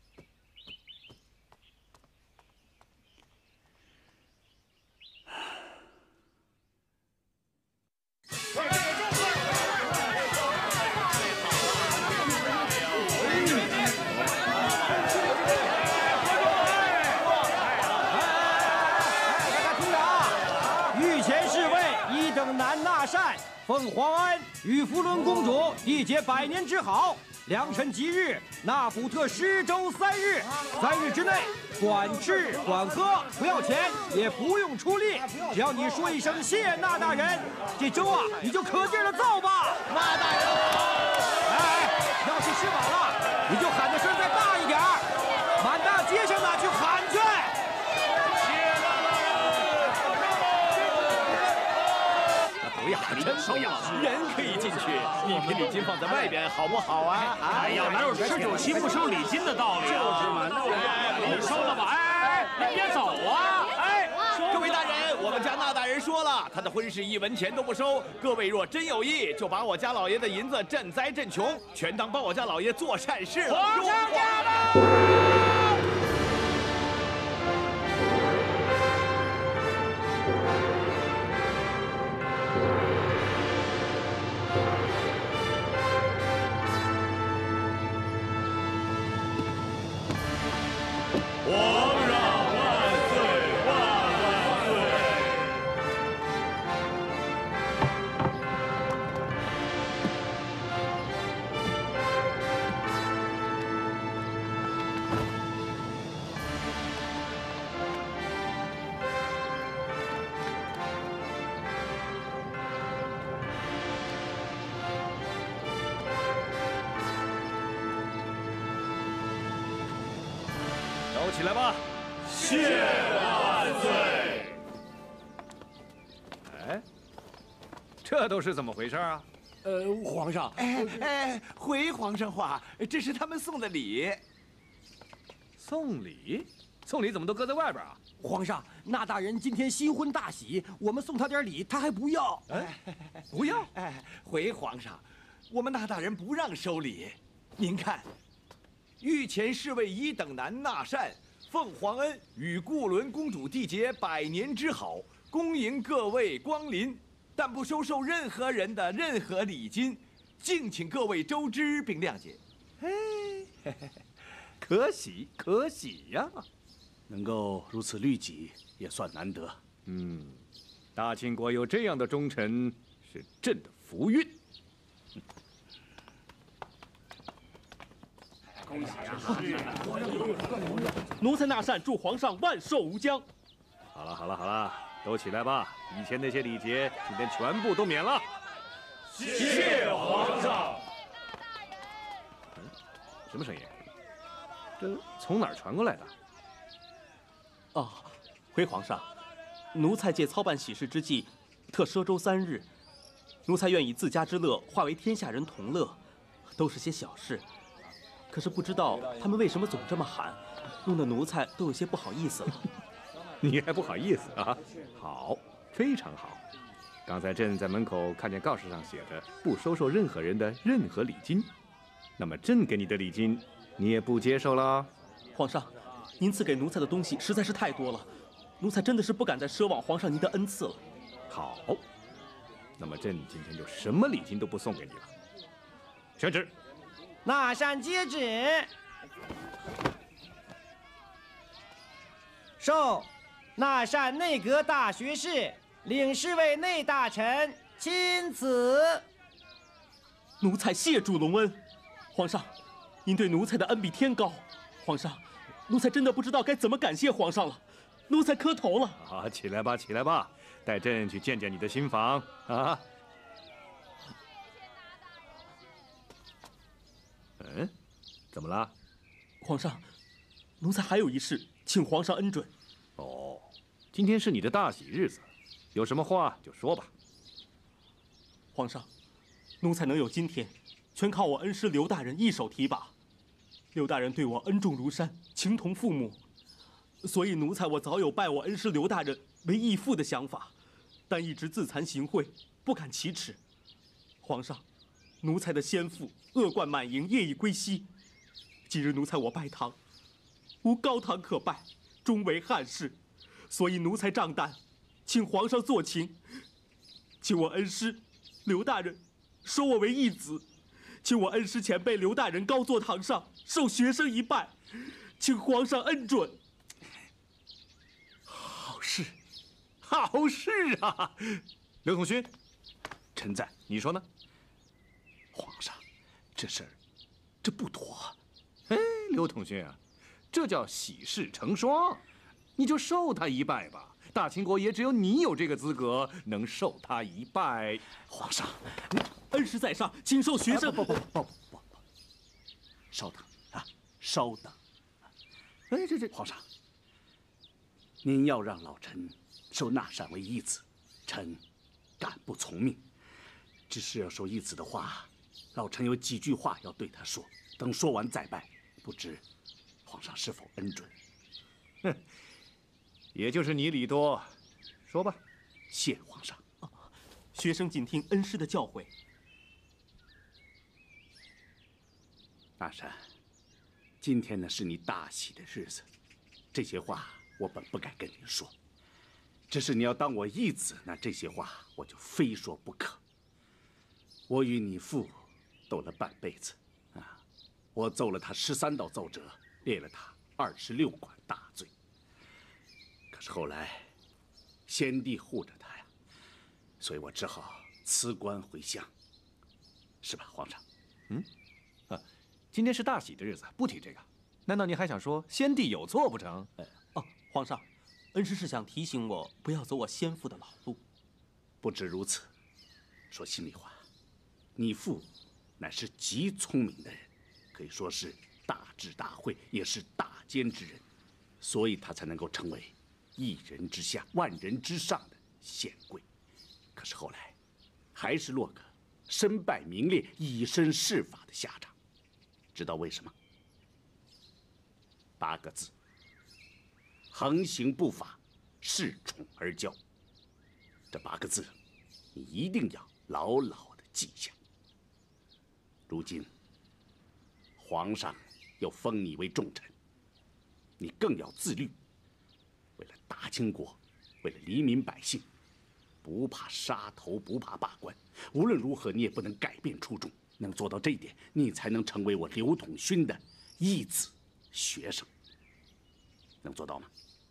[SPEAKER 12] 奉皇恩与福伦公主缔结100年之好，良辰吉日，纳福特10周3日，3日之内，管吃管喝，不要钱，也不用出力，只要你说一声谢纳大人，这粥啊你就可劲儿的造吧。纳大人好！要是吃饱了，你就喊的声再大一点，满大街上哪去喊去？
[SPEAKER 5] 不要，真不要！人可以进去，一批礼金放在外边，好不好啊？
[SPEAKER 10] 哎呀，哪有吃酒席不收礼金的道理啊？就是嘛，你收了吧？哎，你别走啊！哎，
[SPEAKER 5] 各位大人，我们家那大人说了，他的婚事1文钱都不收。各位若真有意，就把我家老爷的银子赈灾赈穷，全当帮我家老爷做善事了。
[SPEAKER 10] 皇上驾到！
[SPEAKER 7] 皇上万岁万岁！
[SPEAKER 1] 走起来吧！
[SPEAKER 7] 谢万岁！
[SPEAKER 1] 哎，这都是怎么回事啊？
[SPEAKER 5] 皇上，回皇上话，这是他们送的礼。
[SPEAKER 1] 送礼？送礼怎么都搁在外边啊？
[SPEAKER 12] 皇上，那大人今天新婚大喜，我们送他点礼，他还不要。
[SPEAKER 1] 不要？
[SPEAKER 5] 回皇上，我们那大人不让收礼。您看，
[SPEAKER 13] 御前侍卫一等男纳善，奉皇恩与固伦公主缔结100年之好，恭迎各位光临，但不收受任何人的任何礼金，敬请各位周知并谅解。嘿，可喜可喜呀！
[SPEAKER 2] 能够如此律己，也算难得。
[SPEAKER 1] 大清国有这样的忠臣，是朕的福运。
[SPEAKER 10] 恭喜啊！奴才纳善祝皇上万寿无疆。
[SPEAKER 1] 好了好了好了，都起来吧！以前那些礼节，今天全部都免了。
[SPEAKER 10] 谢皇上。
[SPEAKER 1] 什么声音？这从哪儿传过来的？
[SPEAKER 9] 回皇上，奴才借操办喜事之际，特赊周3日。奴才愿以自家之乐化为天下人同乐，都是些小事。可是不知道他们为什么总这么喊，弄得奴才都有些不好意思了。
[SPEAKER 1] 你还不好意思啊？好，非常好。刚才朕在门口看见告示上写着不收受任何人的任何礼金，那么朕给你的礼金，你也不接受了？
[SPEAKER 9] 皇上，您赐给奴才的东西实在是太多了，奴才真的是不敢再奢望皇上您的恩赐了。
[SPEAKER 1] 好，那么朕今天就什么礼金都不送给你了。宣旨。
[SPEAKER 12] 纳善接旨。授纳善内阁大学士，领侍卫内大臣钦此。
[SPEAKER 9] 奴才谢主隆恩。皇上，您对奴才的恩比天高。皇上，奴才真的不知道该怎么感谢皇上了，奴才磕头了。
[SPEAKER 1] 好，起来吧，起来吧，带朕去见见你的新房啊。怎么了？
[SPEAKER 9] 皇上，奴才还有一事，请皇上恩准。
[SPEAKER 1] 哦，今天是你的大喜日子，有什么话就说吧。
[SPEAKER 9] 皇上，奴才能有今天，全靠我恩师刘大人一手提拔。刘大人对我恩重如山，情同父母，所以奴才我早有拜我恩师刘大人为义父的想法，但一直自惭形秽，不敢启齿。皇上，奴才的先父恶贯满盈，业已归西。今日奴才我拜堂，无高堂可拜，终为汉室，所以奴才仗胆，请皇上做情，请我恩师刘大人收我为义子，请我恩师前辈刘大人高坐堂上，受学生一拜，请皇上恩准。
[SPEAKER 1] 好事，好事啊！刘统勋，
[SPEAKER 2] 臣在，
[SPEAKER 1] 你说呢？
[SPEAKER 2] 皇上，这事儿，这不妥。
[SPEAKER 1] 哎，刘统勋啊，这叫喜事成双，你就受他一拜吧。大清国也只有你有这个资格，能受他一拜。
[SPEAKER 2] 皇上，
[SPEAKER 9] 恩师在上，请受学生。
[SPEAKER 2] 不，稍等啊，稍等。哎，这，皇上，您要让老臣收纳善为义子，臣敢不从命。只是要收义子的话，老臣有几句话要对他说，等说完再拜，不知皇上是否恩准？
[SPEAKER 1] 哼，也就是你礼多，说吧。
[SPEAKER 2] 谢皇上。
[SPEAKER 9] 学生谨听恩师的教诲。
[SPEAKER 2] 纳善，今天呢是你大喜的日子，这些话我本不该跟您说，只是你要当我义子，那这些话我就非说不可。我与你父斗了半辈子，啊，我奏了他13道奏折，列了他26款大罪。可是后来，先帝护着他呀，所以我只好辞官回乡，是吧，皇上？
[SPEAKER 1] 今天是大喜的日子，不提这个，难道你还想说先帝有错不成？
[SPEAKER 9] 皇上，恩师是想提醒我不要走我先父的老路。
[SPEAKER 2] 不止如此，说心里话，你父乃是极聪明的人，可以说是大智大慧，也是大奸之人，所以他才能够成为一人之下、万人之上的显贵。可是后来，还是落个身败名裂、以身试法的下场。知道为什么？8个字：横行不法，恃宠而骄。这8个字，你一定要牢牢地记下。如今，皇上又封你为重臣，你更要自律。为了大清国，为了黎民百姓，不怕杀头，不怕罢官，无论如何你也不能改变初衷。能做到这一点，你才能成为我刘统勋的义子学生。能做到吗？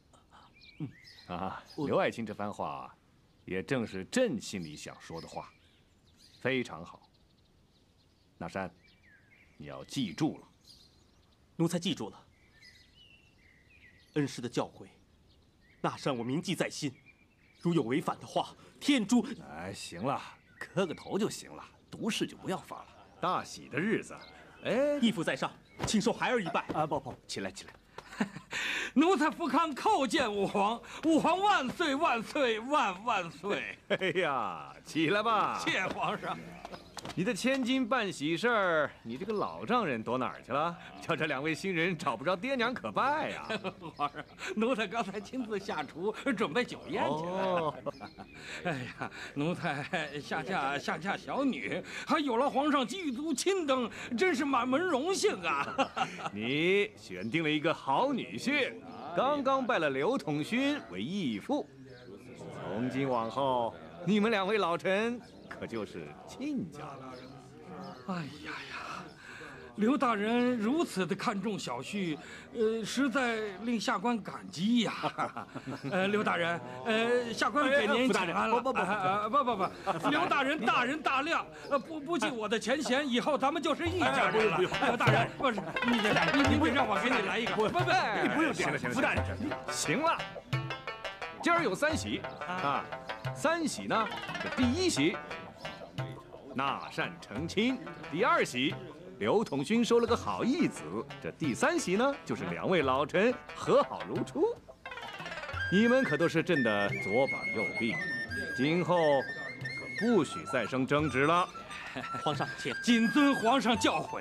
[SPEAKER 1] 刘爱卿这番话，也正是朕心里想说的话，非常好。那山，你要记住了。
[SPEAKER 9] 奴才记住了。恩师的教诲，那山我铭记在心。如有违反的话，天诛！
[SPEAKER 1] 哎，行了，磕个头就行了，毒誓就不要发了。大喜的日子，
[SPEAKER 9] 哎，义父在上，请受孩儿一拜。
[SPEAKER 2] 不，起来。
[SPEAKER 6] 奴才福康叩见吾皇，吾皇万岁万岁万岁！
[SPEAKER 1] 哎呀，起来吧！
[SPEAKER 6] 谢皇上。
[SPEAKER 1] 你的千金办喜事儿，你这个老丈人躲哪儿去了？叫这两位新人找不着爹娘可拜呀！
[SPEAKER 6] 皇上，奴才刚才亲自下厨准备酒宴去了。哎呀，奴才下嫁小女，还有了皇上举足亲登，真是满门荣幸啊！
[SPEAKER 1] 你选定了一个好女婿，刚刚拜了刘统勋为义父。从今往后，你们两位老臣可就是亲家了。
[SPEAKER 6] 哎呀，刘大人如此的看重小婿，实在令下官感激呀。刘大人，下官给您请安了。不，刘大人大人大量，不计我的前嫌，以后咱们就是一家人了。刘大人，不是你不让我给你来一个？不，
[SPEAKER 1] 你不用行了，傅大人，行了。今儿有三喜啊，三喜呢，这第一喜，纳善成亲；第二喜，刘统勋收了个好义子；这第三喜呢，就是两位老臣和好如初。你们可都是朕的左膀右臂，今后可不许再生争执了。
[SPEAKER 9] 皇上，请
[SPEAKER 6] 谨遵皇上教诲。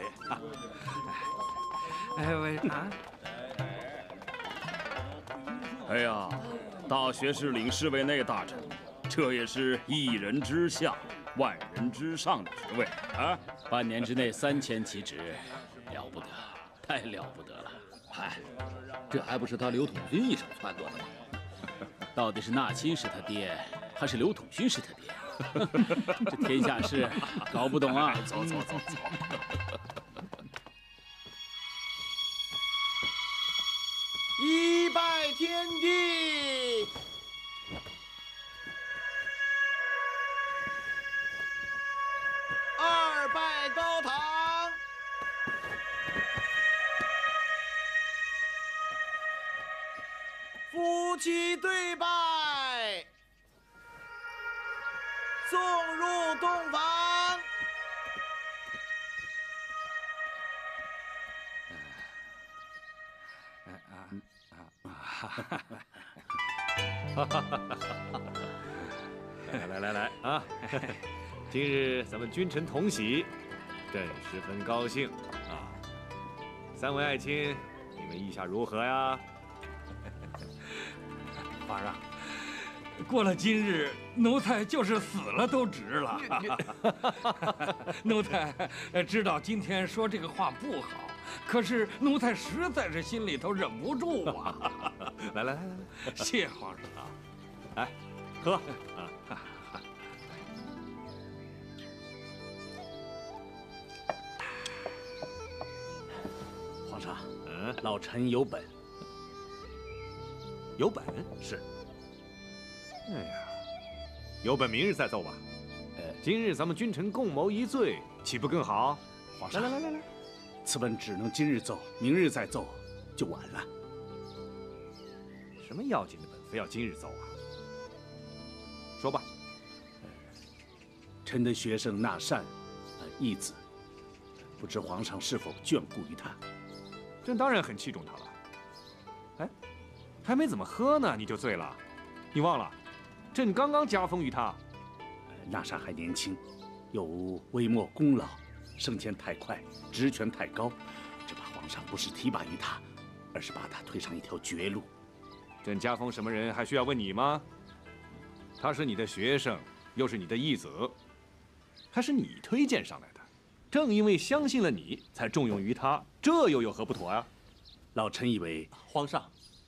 [SPEAKER 7] 哎呀，大学士领侍卫内大臣，这也是一人之下，万人之上的职位啊！
[SPEAKER 3] 半年之内3000起职，了不得，太了不得了！
[SPEAKER 5] 嗨，这还不是他刘统勋一手撺掇的吗？
[SPEAKER 3] 到底是纳亲是他爹，还是刘统勋是他爹？这天下事搞不懂啊！
[SPEAKER 7] 走。
[SPEAKER 13] 一拜天地，二拜高堂，夫妻对拜，送入洞房。
[SPEAKER 1] 来啊！今日咱们君臣同喜，朕十分高兴啊！三位爱卿，你们意下如何呀？
[SPEAKER 6] 皇上，过了今日，奴才就是死了都值了。奴才知道今天说这个话不好，可是奴才实在是心里头忍不住啊！
[SPEAKER 1] 来，
[SPEAKER 6] 谢皇上啊！
[SPEAKER 1] 来，喝啊！
[SPEAKER 2] 皇上，老臣有本。
[SPEAKER 1] 有本
[SPEAKER 2] 是。
[SPEAKER 1] 哎呀，有本明日再奏吧。今日咱们君臣共谋一罪，岂不更好？
[SPEAKER 2] 皇上，来，此本只能今日奏，明日再奏就晚了。
[SPEAKER 1] 什么要紧的本，非要今日奏啊？说吧。
[SPEAKER 2] 臣的学生纳善，义子，不知皇上是否眷顾于他？
[SPEAKER 1] 朕当然很器重他了。哎，还没怎么喝呢，你就醉了？你忘了，朕刚刚加封于他。
[SPEAKER 2] 纳善还年轻，有微末功劳，升迁太快，职权太高，只怕皇上不是提拔于他，而是把他推上一条绝路。
[SPEAKER 1] 朕加封什么人，还需要问你吗？他是你的学生，又是你的义子，还是你推荐上来的？ 正因为相信了你，才重用于他，这又有何不妥啊？
[SPEAKER 2] 老臣以为，
[SPEAKER 9] 皇上，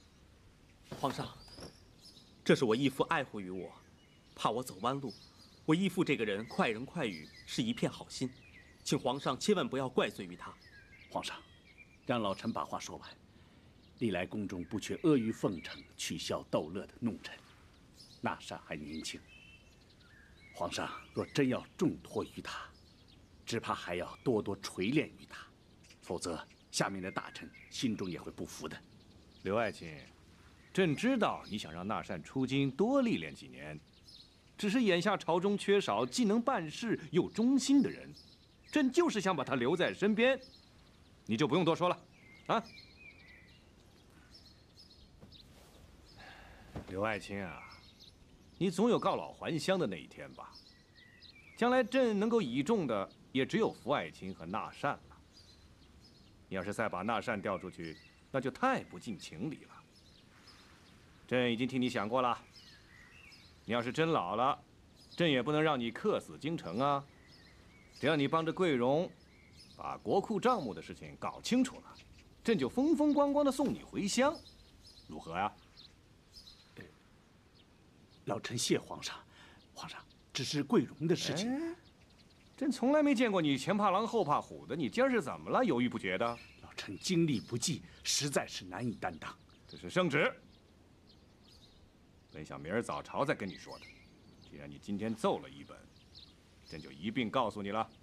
[SPEAKER 9] 这是我义父爱护于我，怕我走弯路。我义父这个人快人快语，是一片好心，请皇上千万不要怪罪于他。
[SPEAKER 2] 皇上，让老臣把话说完。历来宫中不缺阿谀奉承、取笑逗乐的弄臣，那善还年轻。皇上若真要重托于他，只怕还要多多锤炼于他，否则下面的大臣心中也会不服的。
[SPEAKER 1] 刘爱卿，朕知道你想让纳善出京多历练几年，只是眼下朝中缺少既能办事又忠心的人，朕就是想把他留在身边，你就不用多说了，啊？刘爱卿啊，你总有告老还乡的那一天吧？将来朕能够倚重的也只有福爱卿和纳善了。你要是再把纳善调出去，那就太不近情理了。朕已经替你想过了，你要是真老了，朕也不能让你客死京城啊。只要你帮着桂荣把国库账目的事情搞清楚了，朕就风风光光的送你回乡，如何呀？
[SPEAKER 2] 老臣谢皇上，皇上，只是桂荣的事情。
[SPEAKER 1] 朕从来没见过你前怕狼后怕虎的，你今儿是怎么了？犹豫不决的。
[SPEAKER 2] 老臣精力不济，实在是难以担当。
[SPEAKER 1] 这是圣旨，本想明儿早朝再跟你说的，既然你今天奏了一本，朕就一并告诉你了。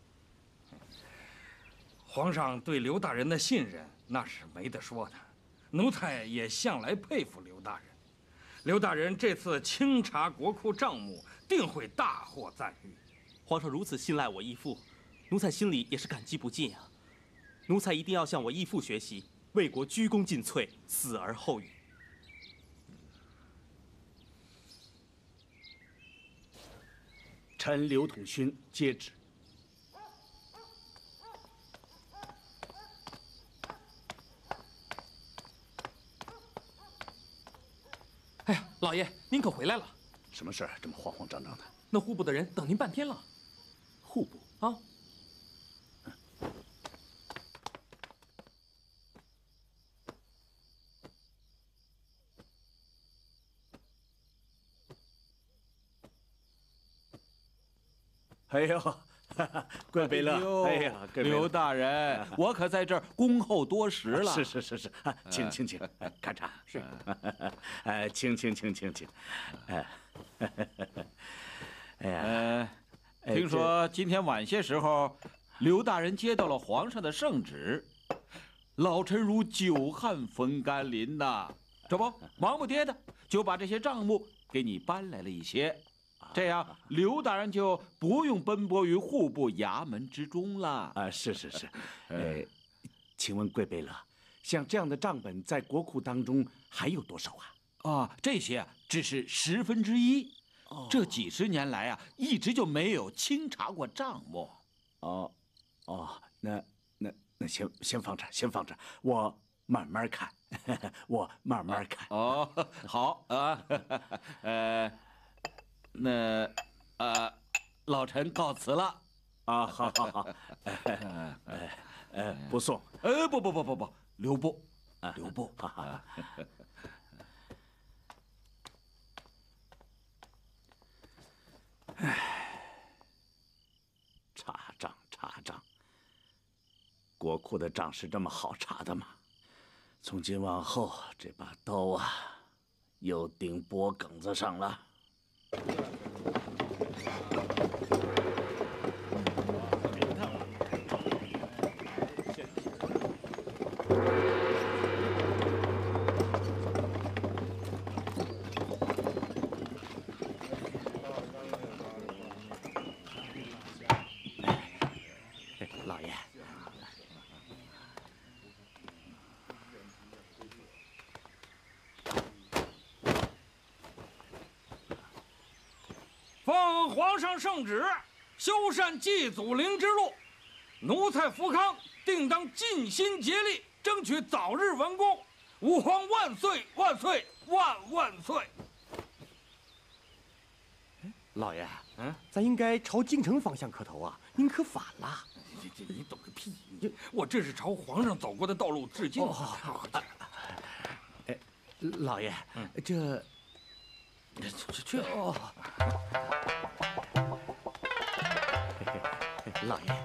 [SPEAKER 6] 皇上对刘大人的信任那是没得说的，奴才也向来佩服刘大人。刘大人这次清查国库账目，定会大获赞誉。
[SPEAKER 9] 皇上如此信赖我义父，奴才心里也是感激不尽啊。奴才一定要向我义父学习，为国鞠躬尽瘁，死而后已。
[SPEAKER 2] 臣刘统勋接旨。
[SPEAKER 3] 哎呀，老爷，您可回来了！
[SPEAKER 2] 什么事儿这么慌慌张张的？
[SPEAKER 3] 那户部的人等您半天了。
[SPEAKER 2] 户部
[SPEAKER 3] 啊？
[SPEAKER 2] 哎呦，贵贝勒！哎呀，
[SPEAKER 5] 刘大人，我可在这儿恭候多时了。
[SPEAKER 2] 是，请，看茶。是，请。
[SPEAKER 5] 哎呀，听说今天晚些时候，刘大人接到了皇上的圣旨，老臣如久旱逢甘霖呐。这不，忙不迭的就把这些账目给你搬来了一些。这样，刘大人就不用奔波于户部衙门之中了。
[SPEAKER 2] 是，请问贵贝勒，像这样的账本在国库当中还有多少啊？
[SPEAKER 5] 这些只是1/10。这几十年来啊，一直就没有清查过账目。
[SPEAKER 2] 那先放着，我慢慢看，
[SPEAKER 5] 好啊，老臣告辞了。
[SPEAKER 2] 好，不送。
[SPEAKER 5] 不，留步。
[SPEAKER 2] 查账，国库的账是这么好查的吗？从今往后，这把刀啊，又顶脖梗子上了。
[SPEAKER 8] 老爷，
[SPEAKER 6] 奉皇上圣旨，修缮祭祖陵之路，奴才福康定当尽心竭力，争取早日完工。吾皇万岁万岁万岁！
[SPEAKER 8] 老爷，咱应该朝京城方向磕头啊，您可反了。
[SPEAKER 6] 你懂个屁！我这是朝皇上走过的道路致敬。
[SPEAKER 12] 老爷，这哦，老爷，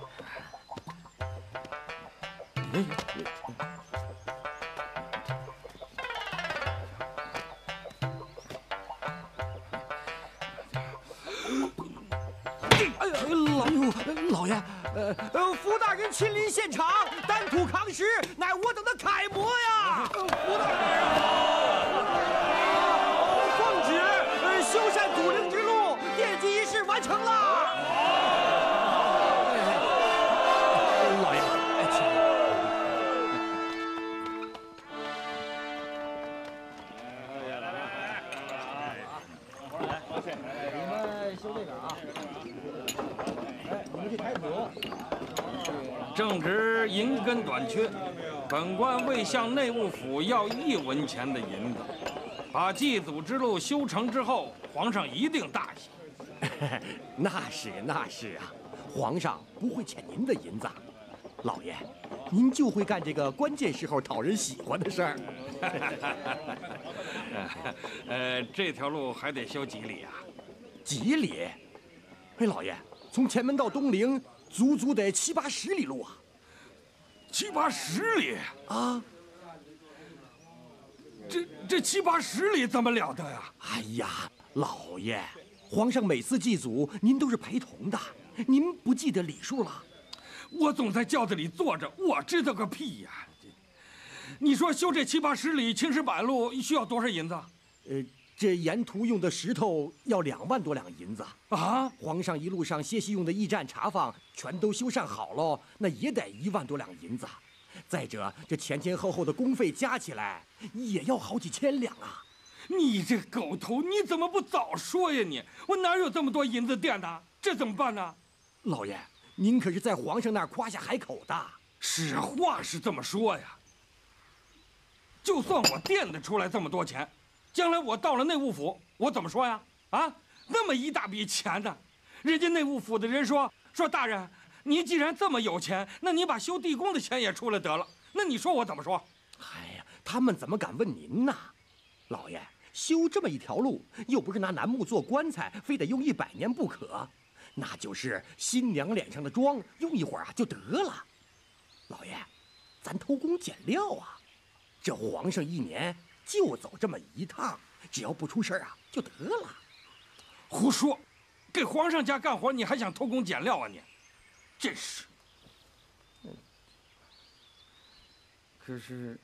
[SPEAKER 12] 老爷，福大人亲临现场，单吐抗石，乃我等的楷模呀！福大人奉旨，修缮祖陵之路，奠基仪式完成了。老爷，你们修这个啊。你们去抬土。
[SPEAKER 6] 正值银根短缺，本官为向内务府要1文钱的银子，把祭祖之路修成之后，皇上一定大喜。
[SPEAKER 12] 那是啊，皇上不会欠您的银子。老爷，您就会干这个关键时候讨人喜欢的事儿。
[SPEAKER 6] 这条路还得修几里啊？
[SPEAKER 12] 几里？哎，老爷，从前门到东陵，足足得7、80里路啊
[SPEAKER 6] ！7、80里
[SPEAKER 12] 啊！
[SPEAKER 6] 这7、80里怎么了得呀？
[SPEAKER 12] 哎呀，老爷，皇上每次祭祖，您都是陪同的，您不记得礼数了？
[SPEAKER 6] 我总在轿子里坐着，我知道个屁呀！你说修这7、80里青石板路需要多少银子？
[SPEAKER 12] 这沿途用的石头要2万多两银子
[SPEAKER 6] 啊！
[SPEAKER 12] 皇上一路上歇息用的驿站茶坊全都修缮好了，那也得1万多两银子。再者，这前后的工费加起来也要好几千两啊！
[SPEAKER 6] 你这狗头，你怎么不早说呀你？我哪有这么多银子垫的？这怎么办呢？
[SPEAKER 12] 老爷，您可是在皇上那儿夸下海口的。
[SPEAKER 6] 实话是这么说呀。就算我垫得出来这么多钱，将来我到了内务府，我怎么说呀？啊，那么一大笔钱呢，人家内务府的人说大人，你既然这么有钱，那你把修地宫的钱也出来得了。那你说我怎么说？
[SPEAKER 12] 哎呀，他们怎么敢问您呢？老爷，修这么一条路，又不是拿楠木做棺材，非得用100年不可，那就是新娘脸上的妆，用一会儿啊就得了。老爷，咱偷工减料啊！这皇上1年就走这么一趟，只要不出事啊就得了。
[SPEAKER 6] 胡说！给皇上家干活，你还想偷工减料啊你？真是。可是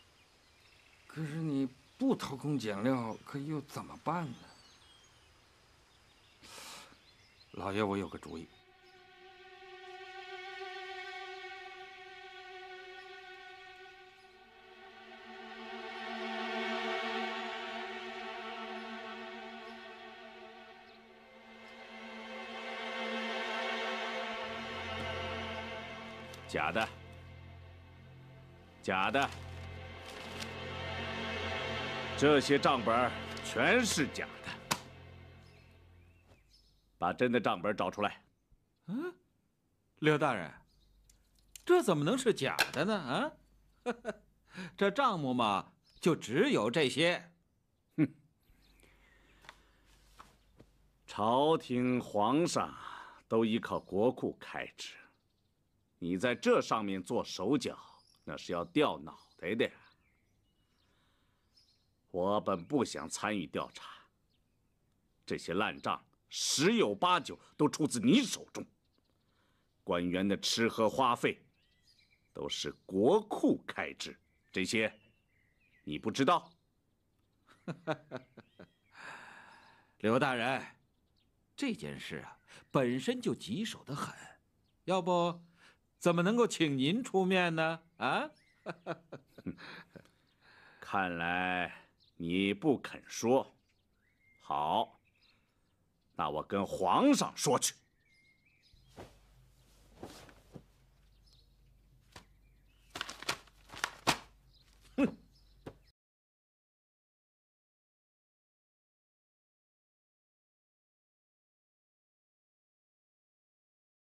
[SPEAKER 6] 你不偷工减料，可又怎么办呢？老爷，我有个主意。
[SPEAKER 1] 假的，假的，这些账本全是假的。把真的账本找出来。
[SPEAKER 5] 嗯，刘大人，这怎么能是假的呢？啊，这账目嘛，就只有这些。
[SPEAKER 1] 哼，朝廷皇上都依靠国库开支。你在这上面做手脚，那是要掉脑袋的。我本不想参与调查，这些烂账10有8九都出自你手中。官员的吃喝花费都是国库开支，这些你不知道？
[SPEAKER 5] 刘大人，这件事啊，本身就棘手得很，要不怎么能够请您出面呢？啊？
[SPEAKER 1] 看来你不肯说。好，那我跟皇上说去。